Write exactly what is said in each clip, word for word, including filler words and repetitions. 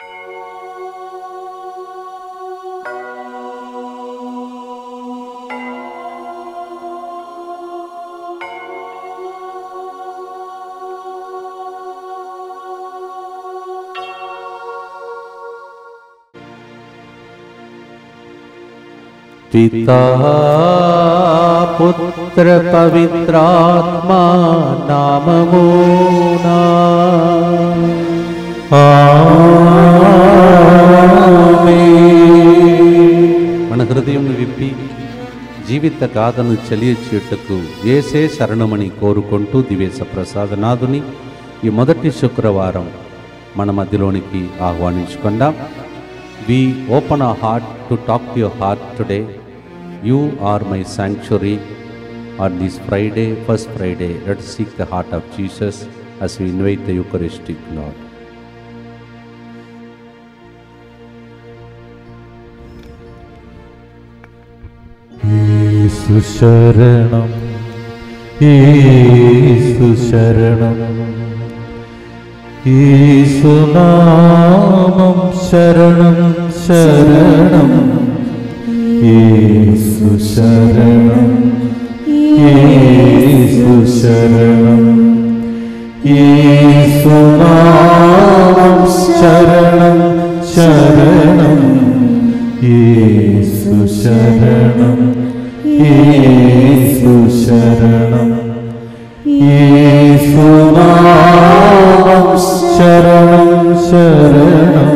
पिता पुत्र पवित्रात्मा नाममुना మన హృదయమును విప్పి జీవిత గాథను చెలియచేయుటకు యేసే శరణమని కోరుకుంటూ దివేశ ప్రసాదనాథుని ఈ మొదటి శుక్రవారం మన మధ్యలోనికి ఆహ్వానించుకుందాం. We open our heart to talk to your heart today. You are my sanctuary. On this Friday, first Friday, let us seek the heart of Jesus as we invite the Eucharistic Lord. Yesu Sharanam, Yesu Sharanam, Yesu Namam Sharanam Sharanam, Yesu Sharanam, Yesu Sharanam, Yesu Namam Sharanam Sharanam, Yesu Sharanam, Yesu Sharanam, Yesu Namam Sharanam Sharanam.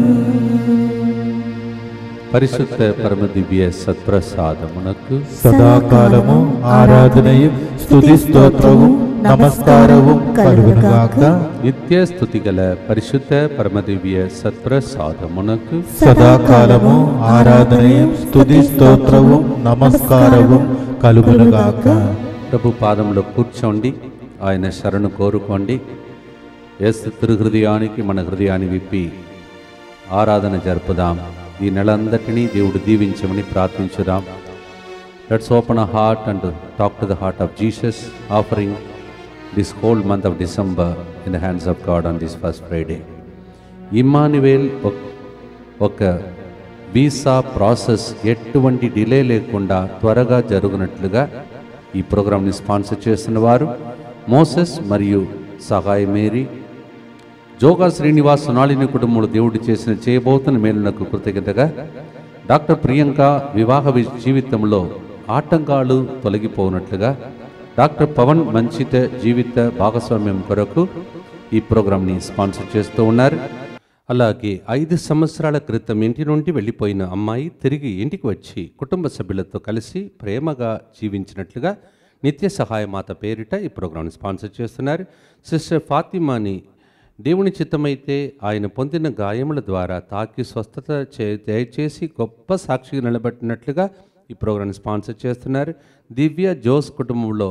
పరిశుద్ధ పరమ దివ్య సత్ప్రసాదమునకు సదాకాలము ఆరాధనయు స్తుతి స్తోత్రము నమస్కారము కలుగునుగాక. నిత్య స్తుతి గల పరిశుద్ధ పరమ దివ్య సత్ప్రసాదమునకు సదాకాలము ఆరాధనయు స్తుతి స్తోత్రము నమస్కారము కలుగునుగాక. ప్రభు పాదంలో కూర్చోండి, ఆయన శరణు కోరుకోండి. యేసు తిరుహృదయానికి మన హృదయాన్ని విప్పి ఆరాధన జరుపుదాం. ఈ నెలందటినీ దేవుడు దీవించమని ప్రార్థించుదాం. Let's open a heart and talk to the heart of Jesus, offering this whole month of December in the hands of God on this first Friday. Emmanuel ఒక వీసా ప్రాసెస్ ఎటువంటి డిలే లేకుండా త్వరగా జరుగునట్లుగా ఈ ప్రోగ్రాంని స్పాన్సర్ చేస్తున్న వారు Moses మరియు సహాయ మేరీ. జోగా శ్రీనివాస్ సొనాలిని కుటుంబంలో దేవుడు చేసిన చేయబోతున్న మేలునకు కృతజ్ఞతగా డాక్టర్ ప్రియాంక వివాహ జీవితంలో ఆటంకాలు తొలగిపోనట్లుగా డాక్టర్ పవన్ మంచిత జీవిత భాగస్వామ్యం కొరకు ఈ ప్రోగ్రాంని స్పాన్సర్ చేస్తూ ఉన్నారు. అలాగే ఐదు సంవత్సరాల క్రితం ఇంటి నుండి వెళ్ళిపోయిన అమ్మాయి తిరిగి ఇంటికి వచ్చి కుటుంబ సభ్యులతో కలిసి ప్రేమగా జీవించినట్లుగా నిత్య సహాయమాత పేరిట ఈ ప్రోగ్రాంని స్పాన్సర్ చేస్తున్నారు. సిస్టర్ ఫాతిమాని దేవుని చిత్తమైతే ఆయన పొందిన గాయముల ద్వారా తాకి స్వస్థత చే దయచేసి గొప్ప సాక్షిగా నిలబెట్టినట్లుగా ఈ ప్రోగ్రాంని స్పాన్సర్ చేస్తున్నారు. దివ్య జోస్ కుటుంబంలో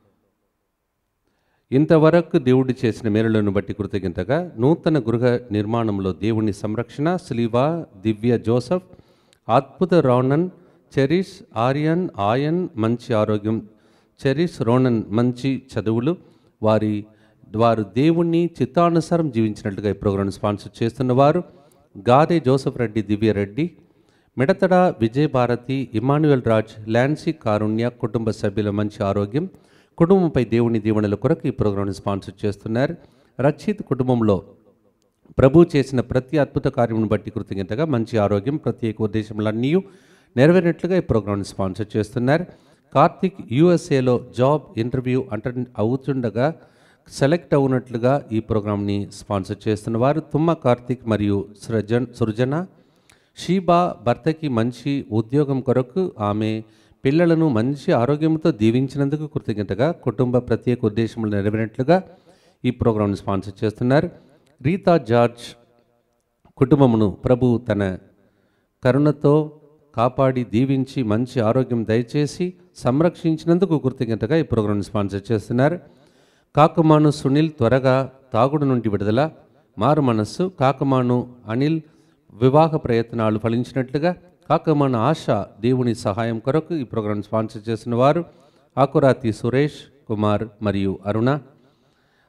ఇంతవరకు దేవుడు చేసిన మేలులను బట్టి కృతజ్ఞతగా నూతన గృహ నిర్మాణంలో దేవుని సంరక్షణ సిలివా దివ్య జోసఫ్, అద్భుత రోనన్, చెరిష్ ఆర్యన్ ఆయన్ మంచి ఆరోగ్యం, చెరిష్ రోనన్ మంచి చదువులు, వారి వారు దేవుణ్ణి చిత్తానుసారం జీవించినట్లుగా ఈ ప్రోగ్రాంను స్పాన్సర్ చేస్తున్నవారు Gade Joseph Reddy Divya Reddy, Midathada Vijayabharathi, Emmanuel Raj, Lancy Karunya కుటుంబ సభ్యుల మంచి ఆరోగ్యం, కుటుంబంపై దేవుని దీవెనల కొరకు ఈ ప్రోగ్రాంని స్పాన్సర్ చేస్తున్నారు. రక్షిత్ కుటుంబంలో ప్రభు చేసిన ప్రతి అద్భుత కార్యమును బట్టి కృతజ్ఞతగా మంచి ఆరోగ్యం, ప్రత్యేక ఉద్దేశములన్నీ నెరవేరినట్లుగా ఈ ప్రోగ్రాంని స్పాన్సర్ చేస్తున్నారు. కార్తిక్ యూఎస్ఏలో జాబ్ ఇంటర్వ్యూ అటెండ్ అవుతుండగా సెలెక్ట్ అవునట్లుగా ఈ ప్రోగ్రాంని స్పాన్సర్ చేస్తున్న వారు తుమ్మ కార్తిక్ మరియు సృజన్ సృజన. షీబా భర్తకి మంచి ఉద్యోగం కొరకు ఆమె పిల్లలను మంచి ఆరోగ్యంతో దీవించినందుకు కృతజ్ఞతగా కుటుంబ ప్రత్యేక ఉద్దేశములు నెరవేరినట్లుగా ఈ ప్రోగ్రాంను స్పాన్సర్ చేస్తున్నారు. రీతా జార్జ్ కుటుంబమును ప్రభు తన కరుణతో కాపాడి దీవించి మంచి ఆరోగ్యం దయచేసి సంరక్షించినందుకు కృతజ్ఞతగా ఈ ప్రోగ్రాంను స్పాన్సర్ చేస్తున్నారు. కాకమాను సునీల్ త్వరగా తాగుడు నుండి విడుదల, మారు మనస్సు. కాకమాను అనిల్ వివాహ ప్రయత్నాలు ఫలించినట్లుగా కాకమాను ఆశ దేవుని సహాయం కొరకు ఈ ప్రోగ్రాం స్పాన్సర్ చేసిన వారు ఆకురాతి సురేష్ కుమార్ మరియు అరుణ.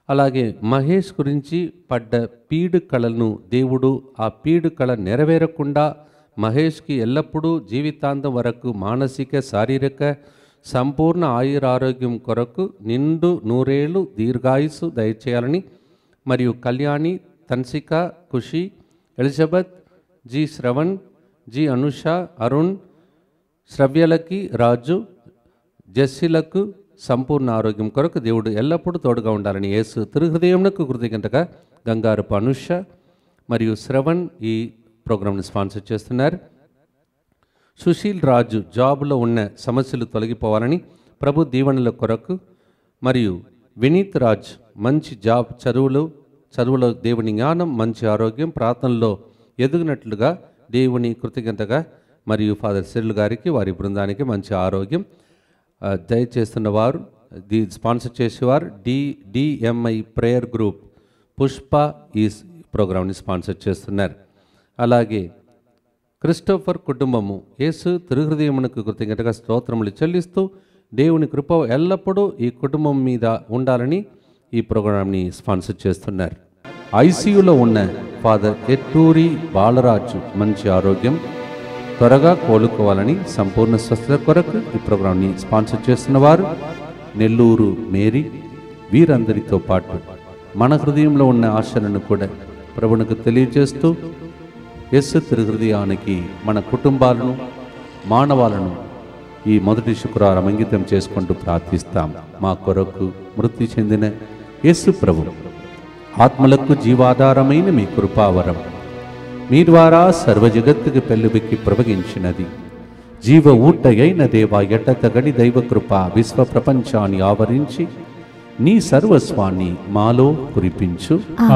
అలాగే మహేష్ గురించి పడ్డ పీడు కళను దేవుడు ఆ పీడు కళ నెరవేరకుండా మహేష్కి ఎల్లప్పుడూ జీవితాంతం వరకు మానసిక శారీరక సంపూర్ణ ఆయురారోగ్యం కొరకు నిండు నూరేళ్లు దీర్ఘాయుస్సు దయచేయాలని, మరియు Kalyani, Tansika, Khushi, Elizabeth, G Shravan, G Anusha, Arun, శ్రవ్యలకి, రాజు, జస్సిలకు సంపూర్ణ ఆరోగ్యం కొరకు దేవుడు ఎల్లప్పుడూ తోడుగా ఉండాలని యేసు తిరుహృదయమునకు కృతజ్ఞతగా గంగారపు అనుష మరియు శ్రవణ్ ఈ ప్రోగ్రాంని స్పాన్సర్ చేస్తున్నారు. సుశీల్ రాజు జాబ్లో ఉన్న సమస్యలు తొలగిపోవాలని ప్రభు దీవెనల కొరకు, మరియు వినీత్ రాజ్ మంచి జాబ్, చదువులు చదువులో దేవుని జ్ఞానం, మంచి ఆరోగ్యం, ప్రార్థనలో ఎదిగినట్లుగా దేవుని కృతజ్ఞతగా, మరియు ఫాదర్ సిరిల్ గారికి వారి బృందానికి మంచి ఆరోగ్యం దయచేస్తున్న వారు, ది స్పాన్సర్ చేసేవారు D DMI prayer group Pushpa ఈ ప్రోగ్రాంని స్పాన్సర్ చేస్తున్నారు. అలాగే క్రిస్టోఫర్ కుటుంబము యేసు తిరుహృదయమునకు కృతజ్ఞతగా స్తోత్రములు చెల్లిస్తూ దేవుని కృప ఎల్లప్పుడూ ఈ కుటుంబం మీద ఉండాలని ఈ ప్రోగ్రాంని స్పాన్సర్ చేస్తున్నారు. ఐసీయూలో ఉన్న ఫాదర్ ఎట్టూరి బాలరాజు మంచి ఆరోగ్యం, త్వరగా కోలుకోవాలని, సంపూర్ణ స్వస్థత కొరకు ఈ ప్రోగ్రాంని స్పాన్సర్ చేస్తున్నవారు నెల్లూరు మేరీ. వీరందరితో పాటు మన హృదయంలో ఉన్న ఆశలను కూడా ప్రభువునకు తెలియజేస్తూ యేసు తిరుహృదయానికి మన కుటుంబాలను, మానవాలను ఈ మొదటి శుక్రవారం అంకితం చేసుకుంటూ ప్రార్థిస్తాం. మా కొరకు మృతి చెందిన యేసు ప్రభు ఆత్మలకు జీవాధారమైన మీ కృపావరం మీ ద్వారా సర్వ జగత్తుకు పెళ్ళుబెక్కి ప్రవగించినది. జీవ ఊట అయిన దేవా, ఎట్టతగని దైవ కృప విశ్వ ప్రపంచాన్ని ఆవరించి నీ సర్వస్వాన్ని మాలో కురిపించు.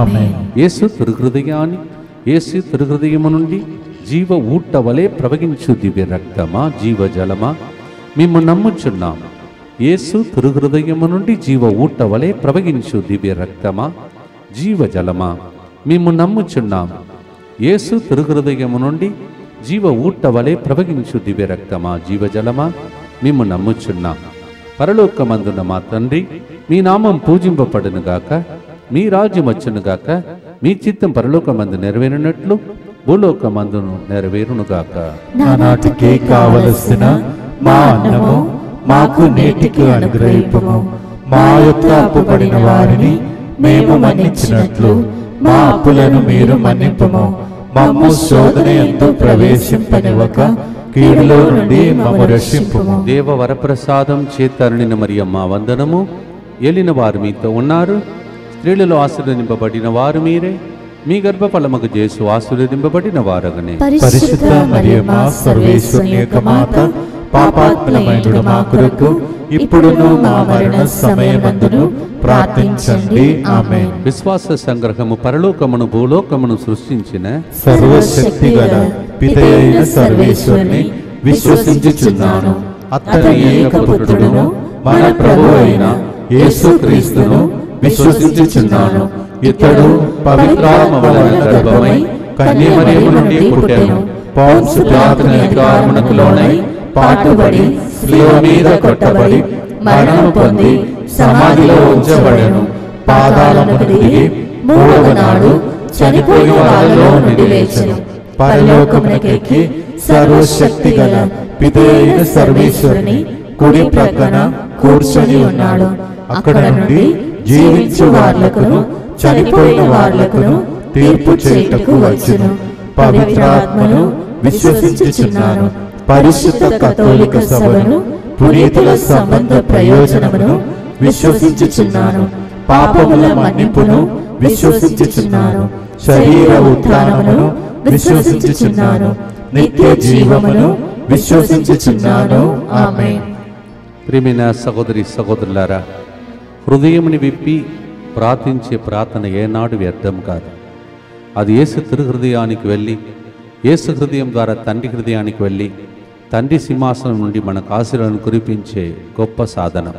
యేసు తిరుహృదయాన్ని, యేసు తిరుహృదయము నుండి జీవ ఊట వలె ప్రవగించు దివ్య రక్తమా, జీవ జలమా, మేము నమ్ముచున్నాం. యేసు తిరుహృదయము నుండి జీవ ఊట వలె ప్రవగించు దివ్య రక్తమా, జీవ జలమా, మేము నమ్ముచున్నాం. యేసు తిరుహృదయము నుండి జీవ ఊట వలె ప్రవగించు దివ్య రక్తమా, జీవజలమా, మేము నమ్ముచున్నాం. పరలోకమందున మా తండ్రి, మీ నామం పూజింపబడునుగాక, మీ రాజ్యం వచ్చునుగాక, మీ చిత్తం పరలోకమందు నెరవేరునట్లు భూలోకమందును నెరవేరునుగాక. నానాటికి కావలసిన మా అన్నము మాకు నేటికి అనుగ్రహింపుము. మా యొక్క అప్పుపడిన వారిని మేము మన్నించినట్లు మా అప్పులను మీరు మన్నింపుము. మమ్ము శోధన యందు ప్రవేశింపనివ్వక కీడులో నుండి మమ్ము రక్షింపుము. దేవ వరప్రసాదం చేతరుణిన మరియమ్మ వందనము. ఏలిన వారు మీతో ఉన్నారు, స్త్రీలలో ఆశీర్వదింపబడిన వారు మీరే, మీ గర్భఫలముకు యేసు ఆశీర్వదింపబడిన వారగనే. పరిశుద్ధ మరియమ్మ సర్వేశ్వరుని యొక్క మాత, పాపాత్ములమైన మా కొరకు ఇప్పుడును మా మరణ సమయమందును ప్రార్థించండి. ఆమేన్. విశ్వాస సంగ్రహము. పరలోకమును భూలోకమును సృష్టించిన సర్వశక్తి గల పితయైన సర్వేశ్వరుని విశ్వసించుచున్నాను. అతని ఏకపుత్రుడును మన ప్రభువు అయిన యేసుక్రీస్తును విశ్వసించుచున్నాను. ఇతడు పవిత్రాత్మ వలన గర్భమై కన్యమరియము నుండి పుట్టెను. పౌంసు పిలాతు అధికారమునకు లోనై పాటుబడి శిలువ మీద కొట్టబడి మరణము పొంది సమాధిలో ఉంచబడెను. పాదాళమునకు దిగి మూడవ నాడు చనిపోయిన వారిలో నుండి లేచెను. పరలోకమునకెక్కి సర్వశక్తి గల పితయైన సర్వేశ్వరుని కుడి ప్రక్కన కూర్చొని ఉన్నాడు. అక్కడ నుండి జీవించు వార్లకును చనిపోయిన వార్లకును తీర్పు చేయుటకు వచ్చును. పవిత్రాత్మను విశ్వసించుచున్నాను. పరిశుద్ధ కథోలిక సభను, పునీతుల సంబంధ ప్రయోజనమును విశ్వసించుచున్నాను. పాపముల మన్నింపును విశ్వసించుచున్నాను. శరీర ఉత్థానమును విశ్వసించుచున్నాను. నిత్య జీవమును విశ్వసించుచున్నాను. ఆమేన్. ప్రియమైన సహోదరి సహోదరులారా, హృదయముని విప్పి ప్రార్థించే ప్రార్థన ఏనాడు వ్యర్థం కాదు. అది యేసు తిరుహృదయానికి వెళ్ళి, యేసు హృదయం ద్వారా తండ్రి హృదయానికి వెళ్ళి తండ్రి సింహాసనం నుండి మనకు ఆశీర్వాదాలను కురిపించే గొప్ప సాధనం.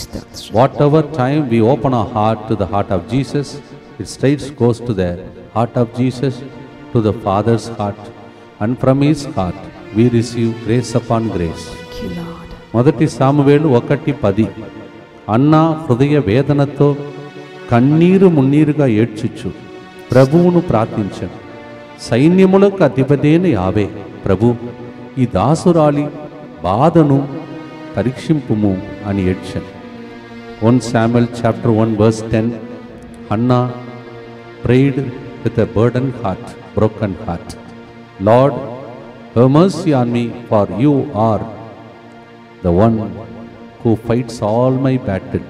Whatever time we open our heart to the heart of Jesus, it straights goes to the heart of Jesus, to the father's heart, and from his heart we receive grace upon grace. మొదటి Samuel ఒకటి పది. అన్న హృదయ వేదనతో కన్నీరు మున్నీరుగా ఏడ్చుచు ప్రభువును ప్రార్థించను. సైన్యములకు అధిపతైన యావే, ప్రభు ఈ దాసురాలి బాధను పరీక్షింపుము అని ఏడ్చాను. One Samuel chapter one verse ten. Hannah prayed with a burdened heart, broken heart. Lord, have mercy on me, for you are the one who fights all my battle.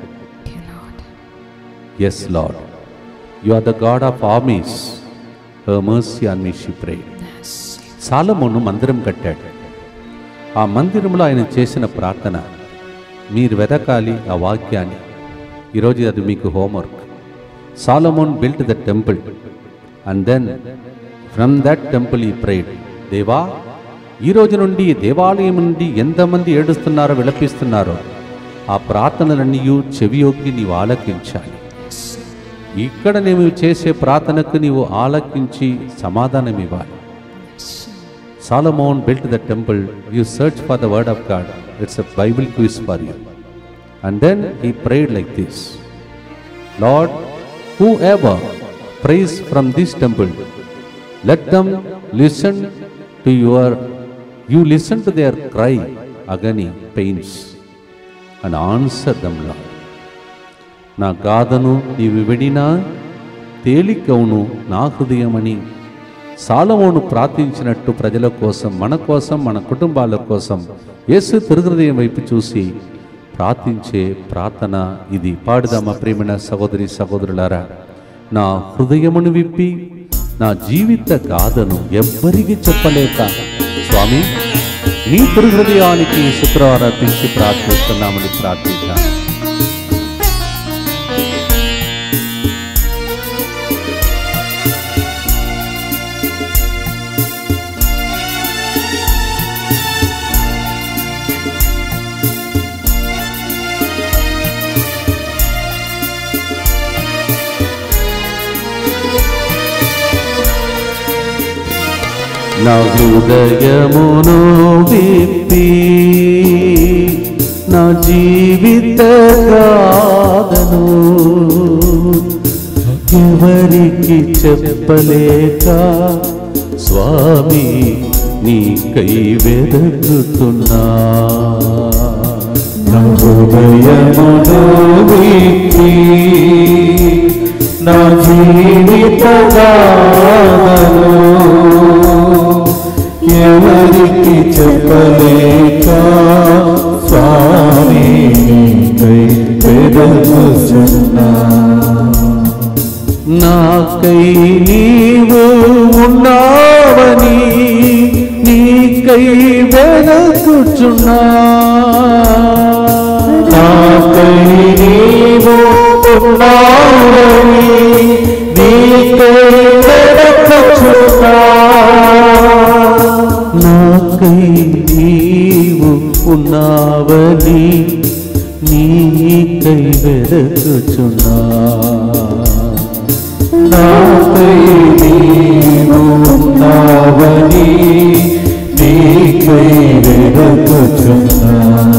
Yes, Lord, you are the God of armies. Have mercy on me, she prayed. సాలొమోను మందిరం కట్టాడు. ఆ మందిరంలో ఆయన చేసిన ప్రార్థన మీరు వెతకాలి ఆ వాక్యాన్ని. ఈరోజు అది మీకు homework. Solomon built the temple, and then from that temple he prayed. దేవా, ఈ రోజు నుండి దేవాలయం నుండి ఎంతమంది ఏడుస్తున్నారో విలపిస్తున్నారో ఆ ప్రార్థనలన్నీ చెవియొగ్గి నీవు ఆలకించాలి. ఇక్కడ నీవు చేసే ప్రార్థనకు నీవు ఆలకించి సమాధానం ఇవ్వాలి. Solomon built the temple. You search for the word of God. It's a Bible quiz for you. And then he prayed like this. Lord, whoever prays from this temple, let them listen to your, you listen to their cry, agony, pains, and answer them, Lord. నా గాథను నీవు విడినా తేలికవును నా హృదయమని సాలొమోను ప్రార్థించినట్టు ప్రజల కోసం, మన కోసం, మన కుటుంబాల కోసం యేసు తిరుహృదయం వైపు చూసి ప్రార్థించే ప్రార్థన ఇది. పాడుదామా ప్రియమైన సహోదరి సహోదరులారా. నా హృదయమును విప్పి నా జీవిత గాథను ఎవ్వరికి చెప్పలేక స్వామి నీ తిరుహృదయానికి శుక్రవారం అర్పించి ప్రార్థిస్తున్నామని ప్రార్థిద్దాం. నా హృదయమును విప్పి నా జీవిత గాథను ఎవరికి చెప్పలేక స్వామి నీకై వెదకుతున్నా. నా హృదయమును విప్పి నా జీవిత గాథను ఎవరికి చెప్పలేక స్వామి నీకై వెదకుచున్నా. నాకై నీవు ఉన్నావని నీకై వెదకుచున్నా. నాకై నీవు ఉన్నావని నీకై వెదకుచున్నా. నాకై నీవు ఉన్నావని నీకై వెదకుచున్నా. నాకై నీవు ఉన్నావని నీకై వెదకుచున్నా.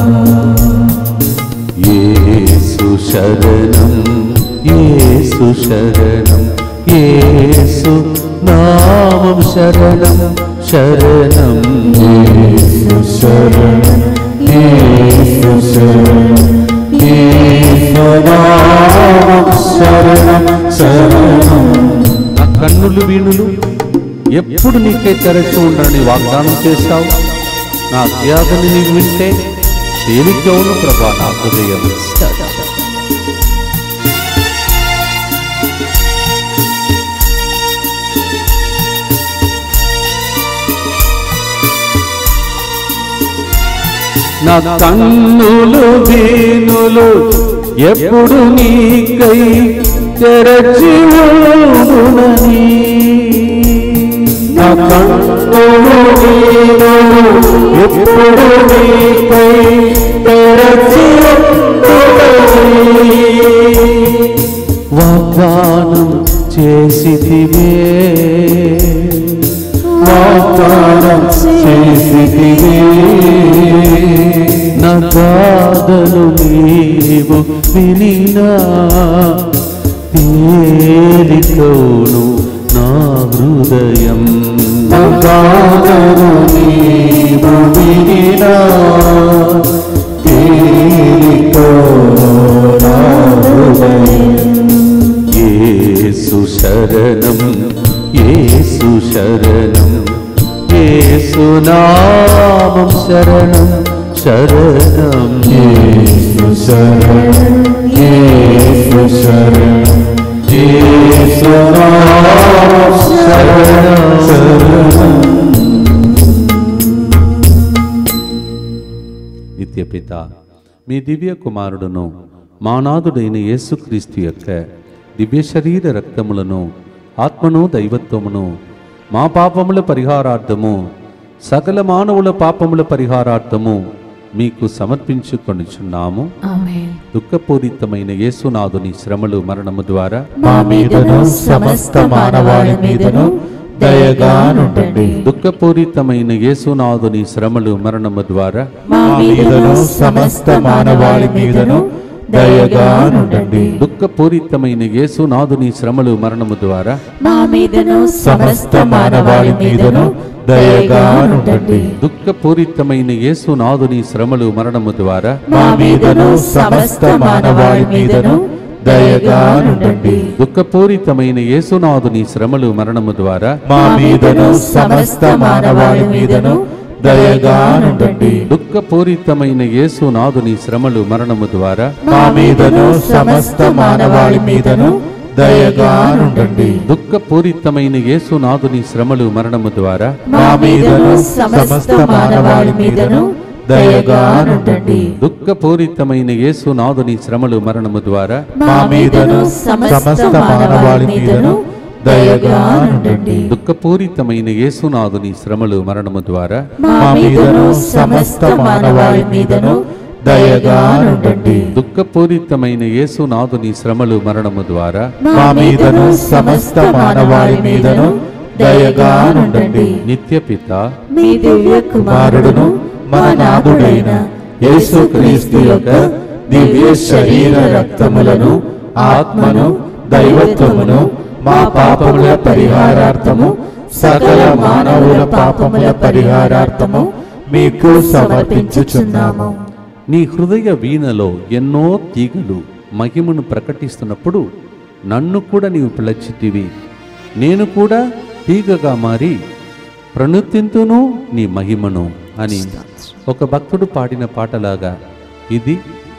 యేసు శరణం, యేసు శరణం, యేసు నామం శరణం శరణం. యేసు శరణం, యేసు శరణం, యేసు నామం శరణం శరణం. నా కన్నులు వీణులు ఎప్పుడు నీకే తెరచి ఉండని వాగ్దానం చేశావు. నా వ్యాధిని నీవు వింటే తేలికవును ప్రభా నా హృదయం. నా కన్నులు వీణులు ఎప్పుడు నీకై తెరచి ఉండునని. నా కన్నులు వీణులు ఎప్పుడు నీకై తెరచి ఉండునని. వాగ్దానం చేసితివే, వాగ్దానం చేసితివే. నా గాథలు నీవు వినినా తేలికౌను నా హృదయం గానము నీవు వినినా తేలికౌను నా హృదయం. యేసు శరణం యేసు శరణం యేసు నామం శరణం శరణం యేసు శరణం యేసు శరణం యేసు నామం శరణం శరణం. నిత్యపిత మీ దివ్య కుమారుడును మానాథుడైన యేసుక్రీస్తు యొక్క దివ్య శరీర రక్తములను ఆత్మను దైవత్వమును మా పాపముల పరిహారార్థము సకల మానవుల పాపముల పరిహారార్థము మీకు సమర్పించుకొనుచున్నాము. ఆమేన్. దుఃఖపూరితమైన యేసునాథుని శ్రమలు మరణము ద్వారా మా మీదను సమస్త మానవాళి మీదను దయగానుండండి. దుఃఖపూరితమైన యేసునాథుని శ్రమలు మరణము ద్వారా మా మీదను సమస్త మానవాళి మీదను దయగానుండండి. దుఃఖపూరితమైన యేసునాథుని శ్రమలు మరణము ద్వారా మా మీదను సమస్త మానవాళి మీదను దయగానుండండి. దుఃఖపూరితమైన యేసునాథుని శ్రమలు మరణము ద్వారా మా మీదను సమస్త మానవాళి మీదను దయగానుండండి. దుఃఖపూరితమైన యేసునాథుని శ్రమలు మరణము ద్వారా మా మీదను సమస్త మానవాళి మీదను దయగానుండండి. దుఃఖపూరితమైన యేసునాథుని శ్రమలు మరణము ద్వారా మా మీదను సమస్త మానవాళి మీదను దయగానుండండి. దుఃఖపూరితమైన యేసునాథుని శ్రమలు మరణము ద్వారా మా మీదను సమస్త మానవాళి మీదను దయగానుండండి. దుఃఖపూరితమైన యేసునాథుని శ్రమలు మరణము ద్వారా మా మీదను సమస్త మానవాళి మీదను దయగానుండండి. దుఃఖపూరితమైన యేసునాథుని శ్రమలు మరణము ద్వారా మా మీదను సమస్త మానవాళి మీదను దయగానుండండి. దుఃఖపూరితమైన యేసునాథుని శ్రమలు మరణము ద్వారా మా మీదను సమస్త మానవాళి మీదను దయగానుండండి. నిత్యపిత మీ దివ్య కుమారుడును మన నాథుడైన యేసుక్రీస్తు యొక్క దివ్య శరీర రక్తములను ఆత్మను దైవత్వమును మా పాపముల పరిహారార్థము సకల మానవుల పాపముల పరిహారార్థము మీకు సమర్పించుచున్నాము. నీ హృదయ వీణలో ఎన్నో తీగలు మహిమను ప్రకటిస్తున్నప్పుడు నన్ను కూడా నీవు పిలచితివి. నేను కూడా తీగగా మారి ప్రణుతింతును నీ మహిమను అని ఒక భక్తుడు పాడిన పాటలాగా ఇది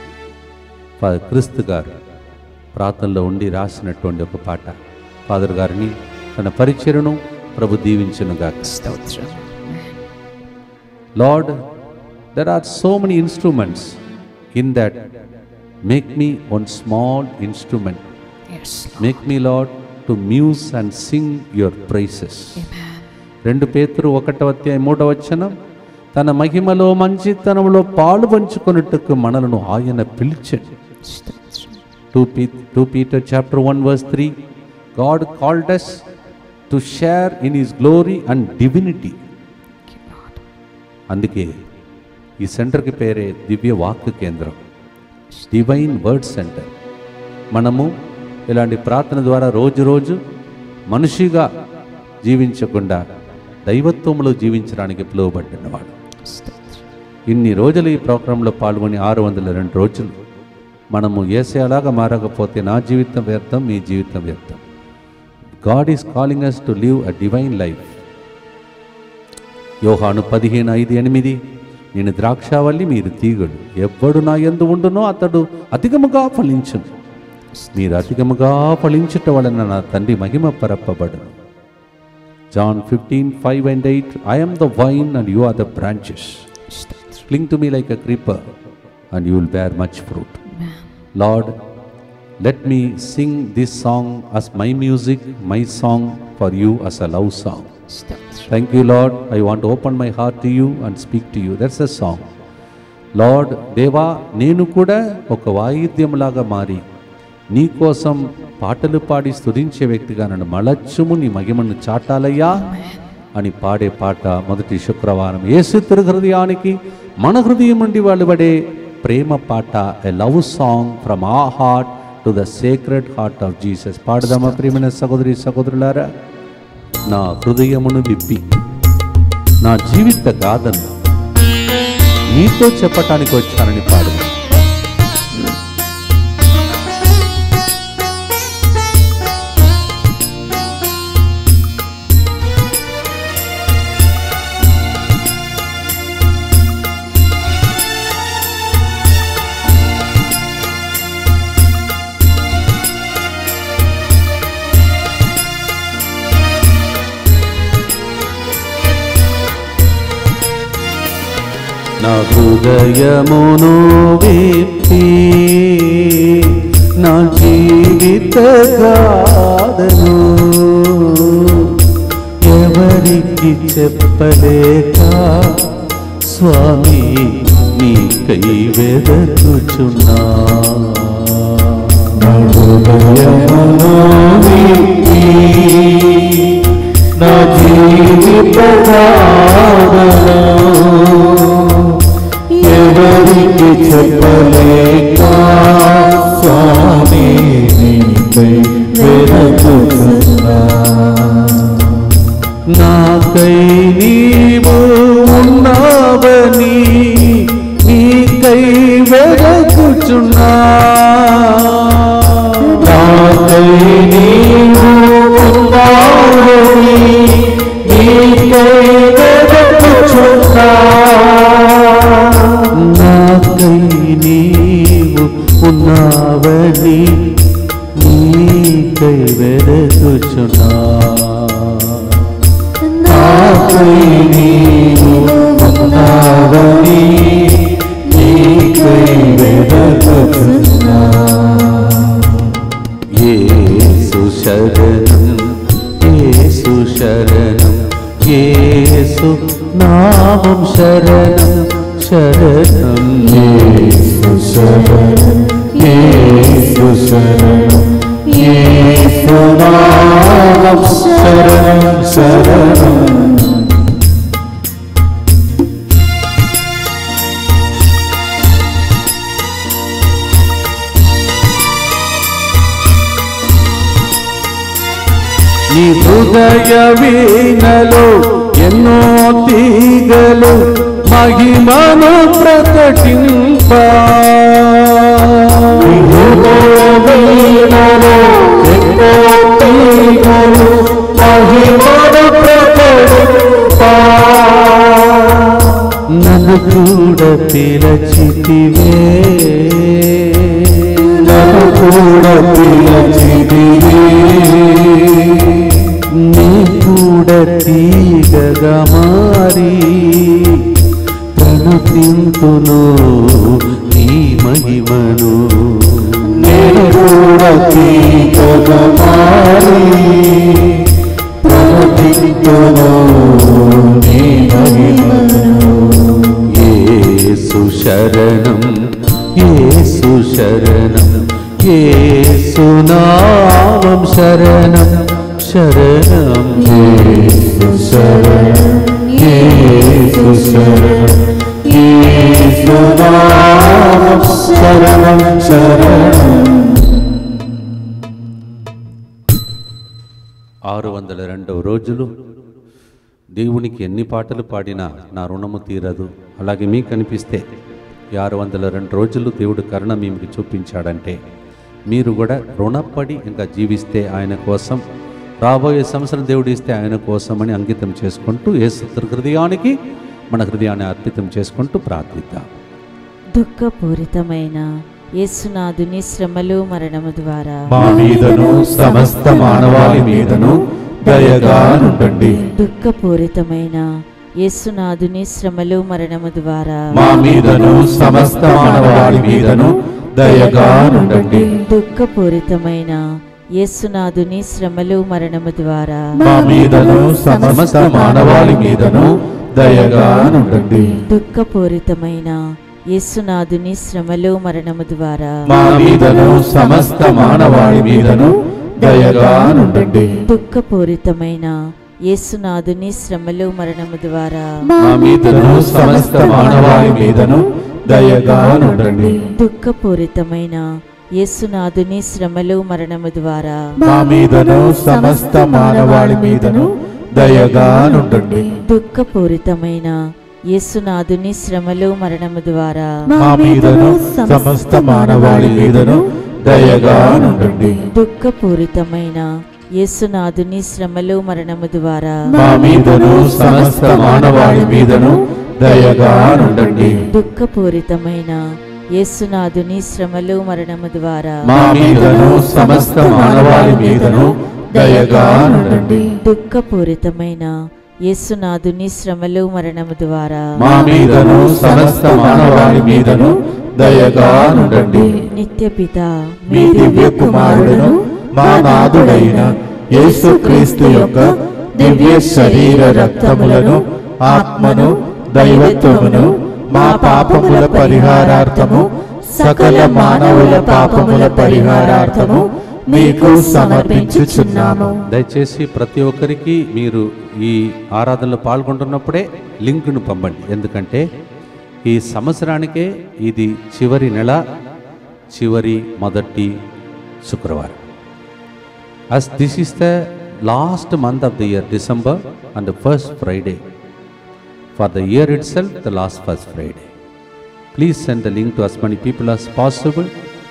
ఫా- క్రీస్తు గారు ప్రార్థనలో ఉండి రాసినటువంటి ఒక పాట. ఫాదర్ గారిని తన పరిచయను ప్రభు దీవించునుగాక. స్తోత్రం. Lord, there are so many instruments in that. Make me one small instrument. Yes. Make me, Lord, to muse and sing your praises. Amen. రెండు పేతురు ఒకటవ అధ్యాయం మూడవ వచనం, తన మహిమలో మంచితనంలో పాలు పంచుకొనుటకు మనలను ఆయన పిలిచాడు. స్తోత్రం. Two Peter chapter one verse three, God called us to share in his glory and divinity. అందుకే ఈ సెంటర్కి పేరే Divya Vak Kendram, divine word centre. మనము ఇలాంటి ప్రార్థన ద్వారా రోజు రోజు మనిషిగా జీవించకుండా దైవత్వంలో జీవించడానికి పిలువబడినవాడు. ఇన్ని రోజులు ఈ ప్రోగ్రాంలో పాల్గొని ఆరు వందల రెండు రోజులు మనము ఏసేలాగా మారకపోతే నా జీవితం వ్యర్థం, మీ జీవితం వ్యర్థం. God is calling us to live a divine life. యోహాను పదిహేను ఐదు ఎనిమిది, నేను ద్రాక్షావల్లి, మీరు తీగడు, ఎవ్వడు నా యందు ఉండునో అతడు అధికముగా ఫలించును. మీరు అధికముగా ఫలించుట వలన నా తండ్రి మహిమ పరపబడును. John fifteen five and eight, I am the vine and you are the branches. Cling to me like a creeper and you will bear much fruit. Lord, let me sing this song as my music, my song for you as a love song. Thank you, Lord. I want to open my heart to you and speak to you. That's a song. Lord, దేవా, నేను కూడా ఒక వాయిద్యంలాగా మారి నీ కోసం పాటలు పాడి స్తుతించే వ్యక్తిగా నన్ను మలచుము, నీ మహిమను చాటాలయ్యా అని పాడే పాట మొదటి శుక్రవారం యేసు తిరు హృదయానికి మన హృదయం నుండి వెలువడే ప్రేమ పాట, a love song from a heart to the sacred heart of Jesus. పాడదామా ప్రియమైన సహోదరి సహోదరులారా? నా హృదయమును విప్పి నా జీవిత గాథను నీతో చెప్పటానికి వచ్చానని పాడు. నా హృదయమును విప్పి నా జీవిత గాథను ఎవరికి చెప్పలేక స్వామి నీకై వెదకుచున్నా. నా హృదయమును విప్పి నా జీవిత గాథను ఎవరికి చెప్పలేక స్వామి నీకై వెదకుచున్నా. నాకై నీవు ఉన్నావని నీకై వెదకుచున్నా. నాకై నీవు ఉన్నావని నీకై వెదకుచున్నా. నాకై నీవు ఉన్నావని నీకై వెదకుచున్నా. నాకై నీవు ఉన్నావని నీకై వెదకుచున్నా. యేసు శరణం యేసు శరణం యేసు నామం శరణం శరణం. యేసు శరణం యేసు శరణం యేసు నామం శరణం శరణం. నీ హృదయ వీణలో ఎన్నో తీగలు మహిమను ప్రకటింప. నీ హృదయ వీణలో ఎన్నో తీగలు మహిమను ప్రకటింప. నన్ను కూడా పిలచితివే నన్ను కూడా పిలచితివే. నీ కూడా తీగగా మారి ప్రణతింతును నీ మహిమను. నేను కూడా తీగగా మారి ప్రణతింతును నీ మహిమను. యేసు శరణం యేసు శరణం యేసు నామం శరణం శరణం. యేసు శరణం యేసు శరణం యేసు నామం శరణం శరణం. ఆరు వందల రెండవ రోజులు దేవునికి ఎన్ని పాటలు పాడినా నా రుణము తీరదు. అలాగే మీకు అనిపిస్తే ఈ ఆరు వందల రెండు రోజులు దేవుడు కరుణ మీకు చూపించాడంటే మీరు కూడా రుణపడి ఇంకా జీవిస్తే ఆయన కోసం, రాబోయే సంవత్సరం దేవుడు ఇస్తే ఆయన కోసం అని అంకితం చేసుకుంటూ యేసు హృదయానికి మన హృదయాన్ని అర్పితం చేసుకుంటూ ప్రార్థిద్దాం. దుఃఖపూరితమైన యేసునాథుని శ్రమలు మరణము ద్వారా మా మీదను సమస్త మానవాళి మీదను దయగా నుండండి. దుఃఖపూరితమైన యేసునాథుని శ్రమలు మరణము ద్వారా మా మీదను సమస్త మానవాళి మీదను దయగా నుండండి. దుఃఖపూరితమైన యేసునాథుని శ్రమలు మరణము ద్వారా మా మీదను సమస్త మానవాళి మీదను దయగా నుండండి. దుఃఖపూరితమైన యేసునాథుని శ్రమలు మరణము ద్వారా మా మీదను సమస్త మానవాళి మీదను దయగా నుండండి. దుఃఖపూరితమైన యేసునాథుని శ్రమలు మరణము ద్వారా మా మీదను సమస్త మానవాళి మీదను దయగా నుండండి. దుఃఖపూరితమైన యేసునాథుని శ్రమలు మరణము ద్వారా మా మీదను సమస్త మానవాళి మీదను దయగా నుండండి. దుఃఖపూరితమైన యేసునాథుని శ్రమలు మరణము ద్వారా మా మీదను సమస్త మానవాళి మీదను దయగా నుండండి. దుఃఖపూరితమైన యేసునాథుని శ్రమలు మరణము ద్వారా మా మీదను సమస్త మానవాళి మీదను దయగా నుండండి. దుఃఖపూరితమైన యేసునాథుని శ్రమలు మరణము ద్వారా మా మీదను సమస్త మానవాళి మీదను దయగా నుండండి. దుఃఖపూరితమైన యేసునాథుని శ్రమలు మరణము ద్వారా మా మీదను సమస్త మానవాళి మీదను దయగా నుండండి. నిత్యపిత మీ దివ్య కుమారుడును మా నాథుడైన యేసుక్రీస్తు యొక్క దివ్య శరీర రక్తములను ఆత్మను దైవత్వమును మా పాపముల పరిహారార్థము సకల మానవుల పాపముల పరిహారార్థము మీకు సమర్పించుచున్నాము. దయచేసి ప్రతి ఒక్కరికి మీరు ఈ ఆరాధనలో పాల్గొంటున్నప్పుడే లింక్ను పంపండి. ఎందుకంటే ఈ సంవత్సరానికే ఇది చివరి నెల, చివరి మొదటి శుక్రవారం. as this is the last month of the year, December, and the first Friday for the year itself, the last first Friday. Please send the link to as many people as possible.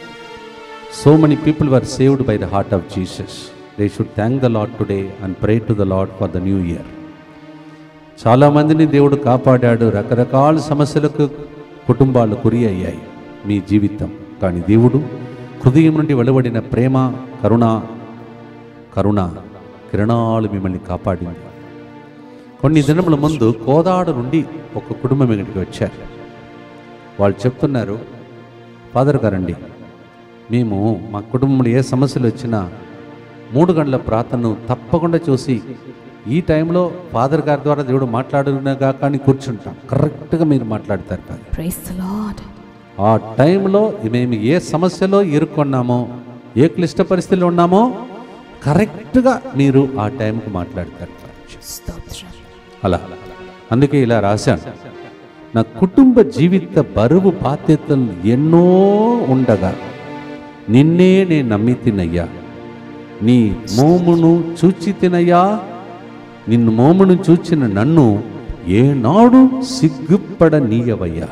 So many people were saved by the heart of Jesus. They should thank the Lord today and pray to the Lord for the new year. చాలా మందిని దేవుడు కాపాడాడు. రకరకాల సమస్యలకు కుటుంబాలు గురి అయ్యాయి మీ జీవితం. కానీ దేవుడు హృదయం నుండి వెలువడిన ప్రేమ, కరుణ కరుణ కిరణాలు మిమ్మల్ని కాపాడింది. కొన్ని దినముల ముందు కోదాడ నుండి ఒక కుటుంబం ఇక్కడికి వచ్చారు. వాళ్ళు చెప్తున్నారు, ఫాదర్ గారండి, మేము మా కుటుంబంలో ఏ సమస్యలు వచ్చినా మూడు గంటల ప్రార్థనను తప్పకుండా చూసి ఈ టైంలో ఫాదర్ గారి ద్వారా దేవుడు మాట్లాడుగా కానీ కూర్చుంటాం. కరెక్ట్గా మీరు మాట్లాడతారు. Praise the Lord. ఆ టైంలో మేము ఏ సమస్యలో ఇరుక్కున్నామో, ఏ క్లిష్ట పరిస్థితుల్లో ఉన్నామో కరెక్ట్గా మీరు ఆ టైంకి మాట్లాడతారు. అలా అందుకే ఇలా రాశాను, నా కుటుంబ జీవిత బరువు బాధ్యతలు ఎన్నో ఉండగా నిన్నే నేను నమ్మి తినయ్యా, నీ మోమును చూచి తినయ్యా, నిన్ను మోమును చూచిన నన్ను ఏనాడు సిగ్గుపడనీయవయ్యా.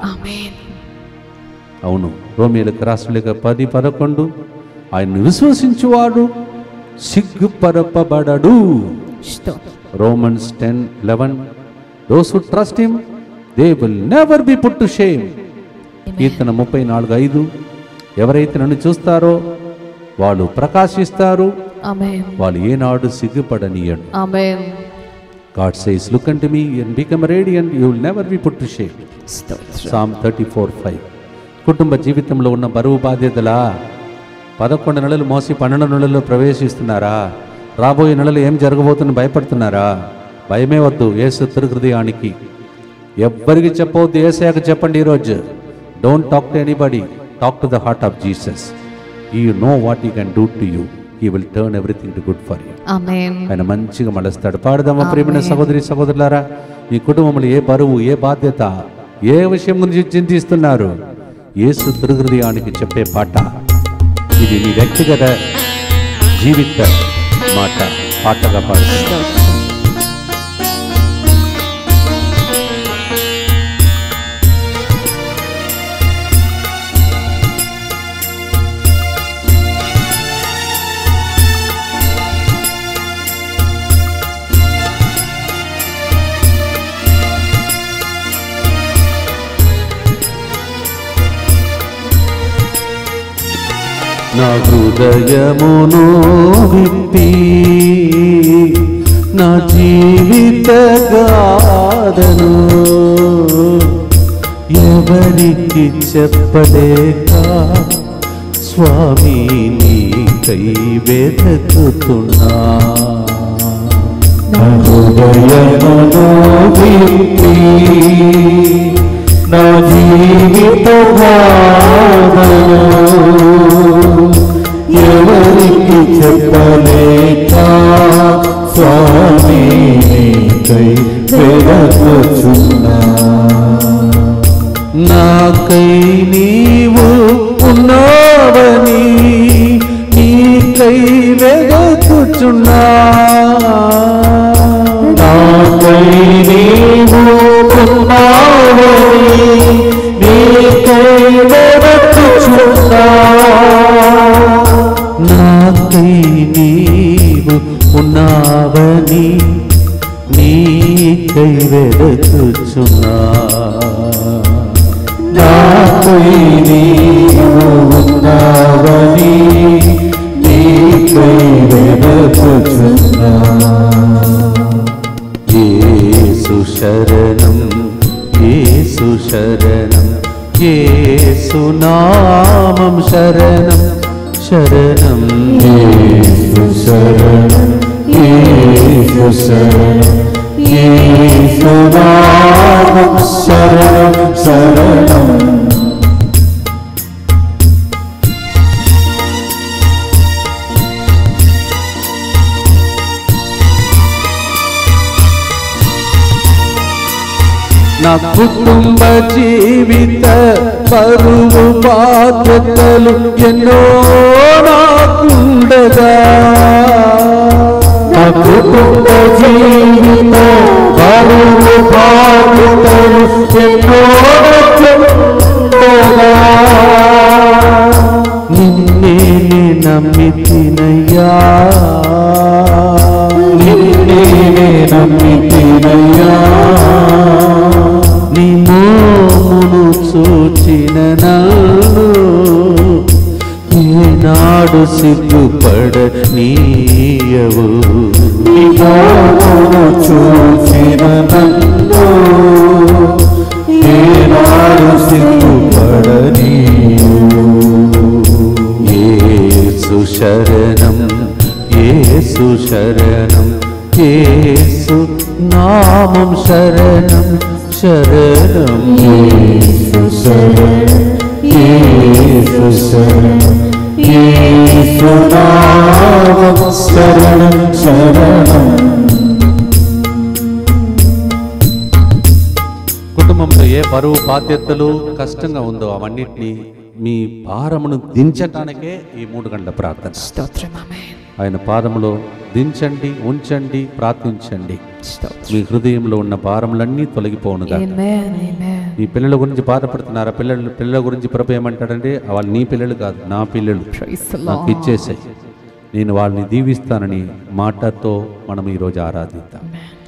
అవును, రోమీయులకు రాష్ట్రలేక పది పదకొండు, ఆయన విశ్వసించువాడు సిగ్గుపరపబడడు. Romans ten eleven, those who trust him they will never be put to shame. కీర్తన ముప్పై నాలుగు ఐదు, ఎవరైతే నన్ను చూస్తారో వాళ్ళు ప్రకాశిస్తారు, వాళ్ళు ఏనాడు సిగ్గుపడనీయడు. God says, look unto me and become radiant, you will never be put to shame. Psalm thirty-four five. కుటుంబ జీవితంలో ఉన్న బరువు బాధ్యతలా పదకొండు నెలలు మోసి పన్నెండు నెలల్లో ప్రవేశిస్తున్నారా? రాబోయే నెలలు ఏం జరగబోతుందని భయపడుతున్నారా? భయమే వద్దు. యేసు హృదయానికి ఎవ్వరికి చెప్పవద్దు, యేసయ్యకు చెప్పండి. ఈరోజు don't talk to anybody, talk to the heart of Jesus. You know what he can do to you. He will turn everything to good for you. Amen. ఆయన మంచిగా మలుస్తాడు. పాడదామా ప్రియమైన సహోదరి సహోదరులారా? ఈ కుటుంబంలో ఏ బరువు, ఏ బాధ్యత, ఏ విషయం గురించి చింతిస్తున్నారు? యేసు హృదయానికి చెప్పే పాట ఇది. మీ వ్యక్తిగత జీవిత మాట పాటగా పాడుతున్నారు. నా హృదయమును విప్పి నా జీవిత గాథను ఎవరికి చెప్పలేక స్వామి నీకై వెతుకుతున్నా. నా హృదయమును విప్పి నా జీవిత గాథను ఎవరికి చెప్పలేక స్వామి నీకై వెతుకుతున్నా. నాకై నీవు ఉన్నావని నీకై వెదకుచున్నా నాకై నీవు ఉన్నావని నీకై వెదకుచున్నా నాకై నీవు ఉన్నావని నీకై వెదకుచున్నా నాకై నీవు ఉన్నావని నీకై వెదకుచున్నా యేసు శరణం యేసు శరణం యేసు నామం శరణం శరణం యేసు శరణం యేసు శరణం యేసు నామం శరణం శరణం నా కుటుంబ జీవిత పరువు బాధ్యతలు ఎన్నో నాకుండగా నా కుటుంబ జీవిత పరువు బాధ్యతలు ఎన్నో నాకుండగా నిన్నే నమ్మితినయ్యా నిన్నే నమ్మితినయ్యా నీ మోమును చూచిన నన్ను ఈనాడు సిగ్గుపడ నీయవు నీ మోమును చూచిన నన్ను ఈనాడు సిగ్గుపడ నీయవు యేసు శరణం యేసు శరణం యేసు నామం శరణం శరణం యేసు శరణం యేసు శరణం యేసు నామం శరణం శరణం కుటుంబంలో ఏ బరువు బాధ్యతలు కష్టంగా ఉందో అవన్నిటినీ మీ భారమును దించటానికే ఈ మూడు గంటల ప్రార్థన. ఆయన పాదములో దించండి, ఉంచండి, ప్రార్థించండి. మీ హృదయంలో ఉన్న భారములన్నీ తొలగిపోనుగా. మీ పిల్లల గురించి బాధపడుతున్నారా? పిల్లలు పిల్లల గురించి ప్రభు ఏమంటాడంటే వాళ్ళు నీ పిల్లలు కాదు, నా పిల్లలు, నాకు ఇచ్చేసాయి, నేను వాళ్ళని దీవిస్తానని మాటతో మనం ఈరోజు ఆరాధిద్దాం.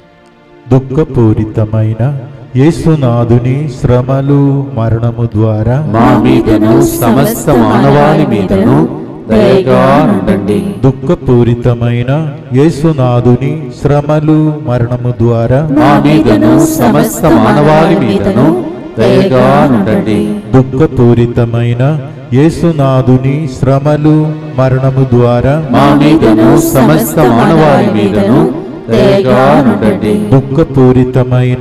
దుఃఖపూరితమైన యేసునాథుని శ్రమలు మరణము ద్వారా మా మీదను సమస్త మానవాళి మీదను దయగా ఉండండి. దుఃఖపూరితమైన యేసునాథుని శ్రమలు మరణము ద్వారా మా మీదను సమస్త మానవాళి మీదను దయగా ఉండండి. దుఃఖపూరితమైన యేసునాథుని శ్రమలు మరణము ద్వారా మా మీదను సమస్త మానవాళి మీదను దయగా ఉండండి. దుఃఖపూరితమైన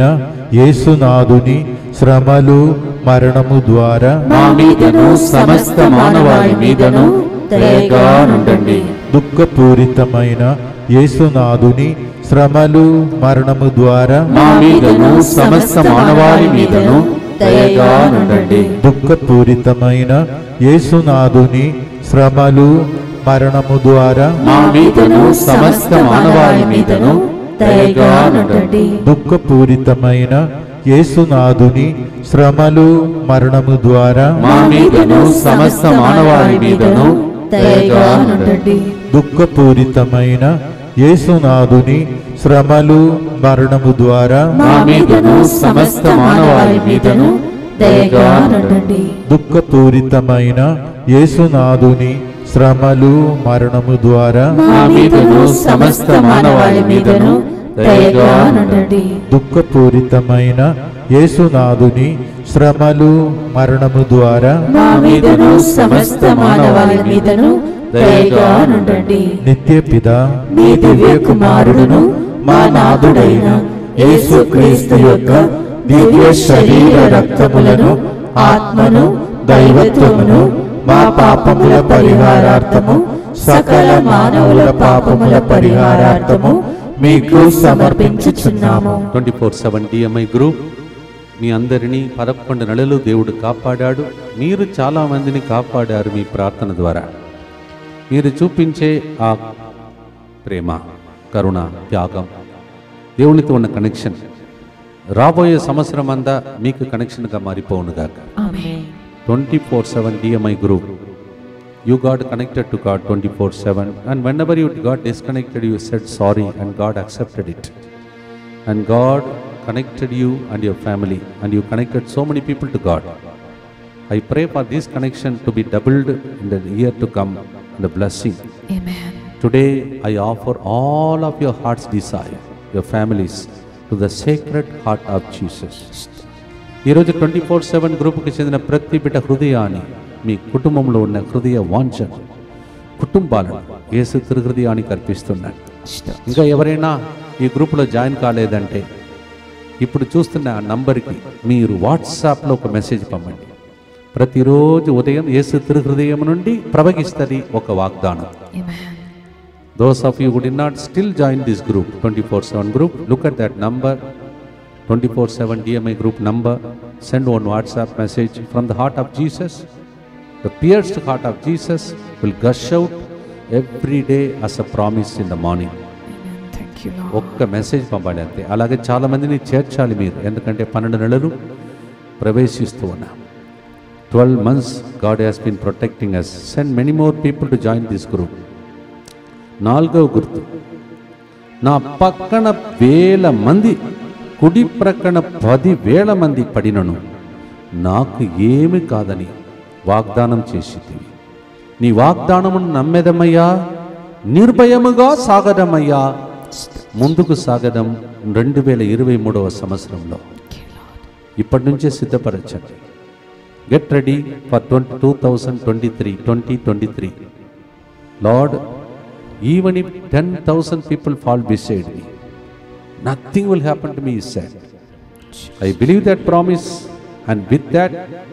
యేసునాథుని శ్రమలు మరణము ద్వారా మా మీదను సమస్త మానవాళి మీదను దయగా ఉండండి. దుఃఖపూరితమైన యేసునాథుని శ్రమలు మరణము ద్వారా మా మీదను సమస్త మానవాళి మీదను దయగా ఉండండి. దుఃఖపూరితమైన యేసునాథుని శ్రమలు మరణము ద్వారా మా మీదను సమస్త మానవాళి మీదను దయగా ఉండండి. దుఃఖపూరితమైన యేసునాథుని శ్రమలు మరణము ద్వారా మా మీదను సమస్త మానవాళి మీదను దయగా ఉండండి. దుఃఖపూరితమైన యేసునాథుని శ్రమలు మరణము ద్వారా మా మీదను సమస్త మానవాళి మీదను దయగా ఉండండి. దుఃఖపూరితమైన యేసునాథుని శ్రమలు మరణము ద్వారా మా మీదను సమస్త మానవాళి మీదను దయగా ఉండండి. దుఃఖపూరితమైన యేసునాథుని శ్రమలు మరణము ద్వారా మా మీదను సమస్త మానవాళి మీదను దయగా ఉండండి. నిత్య పిత మీ దివ్య కుమారుడును మా నాథుడైన యేసుక్రీస్తు యొక్క దివ్య శరీర రక్తములను, ఆత్మను, దైవత్వమును మా పాపముల పరిహారార్థము, సకల మానవుల పాపముల పరిహారార్థము మీకు సమర్పించుచున్నాము. Twenty four seven DMI group మీ అందరినీ పదకొండు నెలలు దేవుడు కాపాడాడు. మీరు చాలామందిని కాపాడారు మీ ప్రార్థన ద్వారా. మీరు చూపించే ఆ ప్రేమ, కరుణ, త్యాగం, దేవునితో ఉన్న కనెక్షన్ రాబోయే సంవత్సరం అంతా మీకు కనెక్షన్గా మారిపోవునుగాక. ఆమేన్. Twenty four seven DMI group, you got connected to God twenty-four seven, and whenever you got disconnected you said sorry and God accepted it, and God connected you and your family, and you connected so many people to God. I pray for this connection to be doubled in the year to come, and the blessing. Amen. Today I offer all of your heart's desire, your families, to the sacred heart of Jesus. ఈరోజు twenty four seven గ్రూప్కి చెందిన ప్రతి బిడ్డ హృదయాన్ని, మీ కుటుంబంలో ఉన్న హృదయ వాంఛ కుటుంబాలను యేసు హృదయానికి అర్పిస్తున్నాను. ఇంకా ఎవరైనా ఈ గ్రూపులో జాయిన్ కాలేదంటే ఇప్పుడు చూస్తున్న ఆ నంబర్కి మీరు వాట్సాప్లో ఒక మెసేజ్ పంపండి. ప్రతిరోజు ఉదయం యేసు హృదయం నుండి ప్రవహిస్తుంది ఒక వాగ్దానం. Those of you who did not still join this group, twenty four seven group, look at that number, twenty four seven D M I group number, send one WhatsApp message from the heart of Jesus. The pierced heart of Jesus will gush out every day as a promise in the morning. Thank you, Lord. ఒక్క message పంపాలి అంతే. అలాగే చాలామందిని చేర్చాలి మీరు, ఎందుకంటే పన్నెండు నెలలు ప్రవేశిస్తూ ఉన్నాం. Twelve months God has been protecting us. Send many more people to join this group. నాలుగవ గుర్తు, నా పక్కన వేల మంది, కుడి ప్రక్కన పది వేల మంది పడినను నాకు ఏమి కాదని వాగ్దానం చేసింది. నీ వాగ్దానమును నమ్మెదమయ్యా, నిర్భయముగా సాగదమయ్యా. ముందుకు సాగడం రెండు వేల ఇరవై మూడవ సంవత్సరంలో ఇప్పటి నుంచే సిద్ధపరచండి. Get ready for twenty two thousand twenty three twenty twenty three Lord, even if ten thousand people fall beside me, nothing will happen to me, he said. I believe that promise, and with that,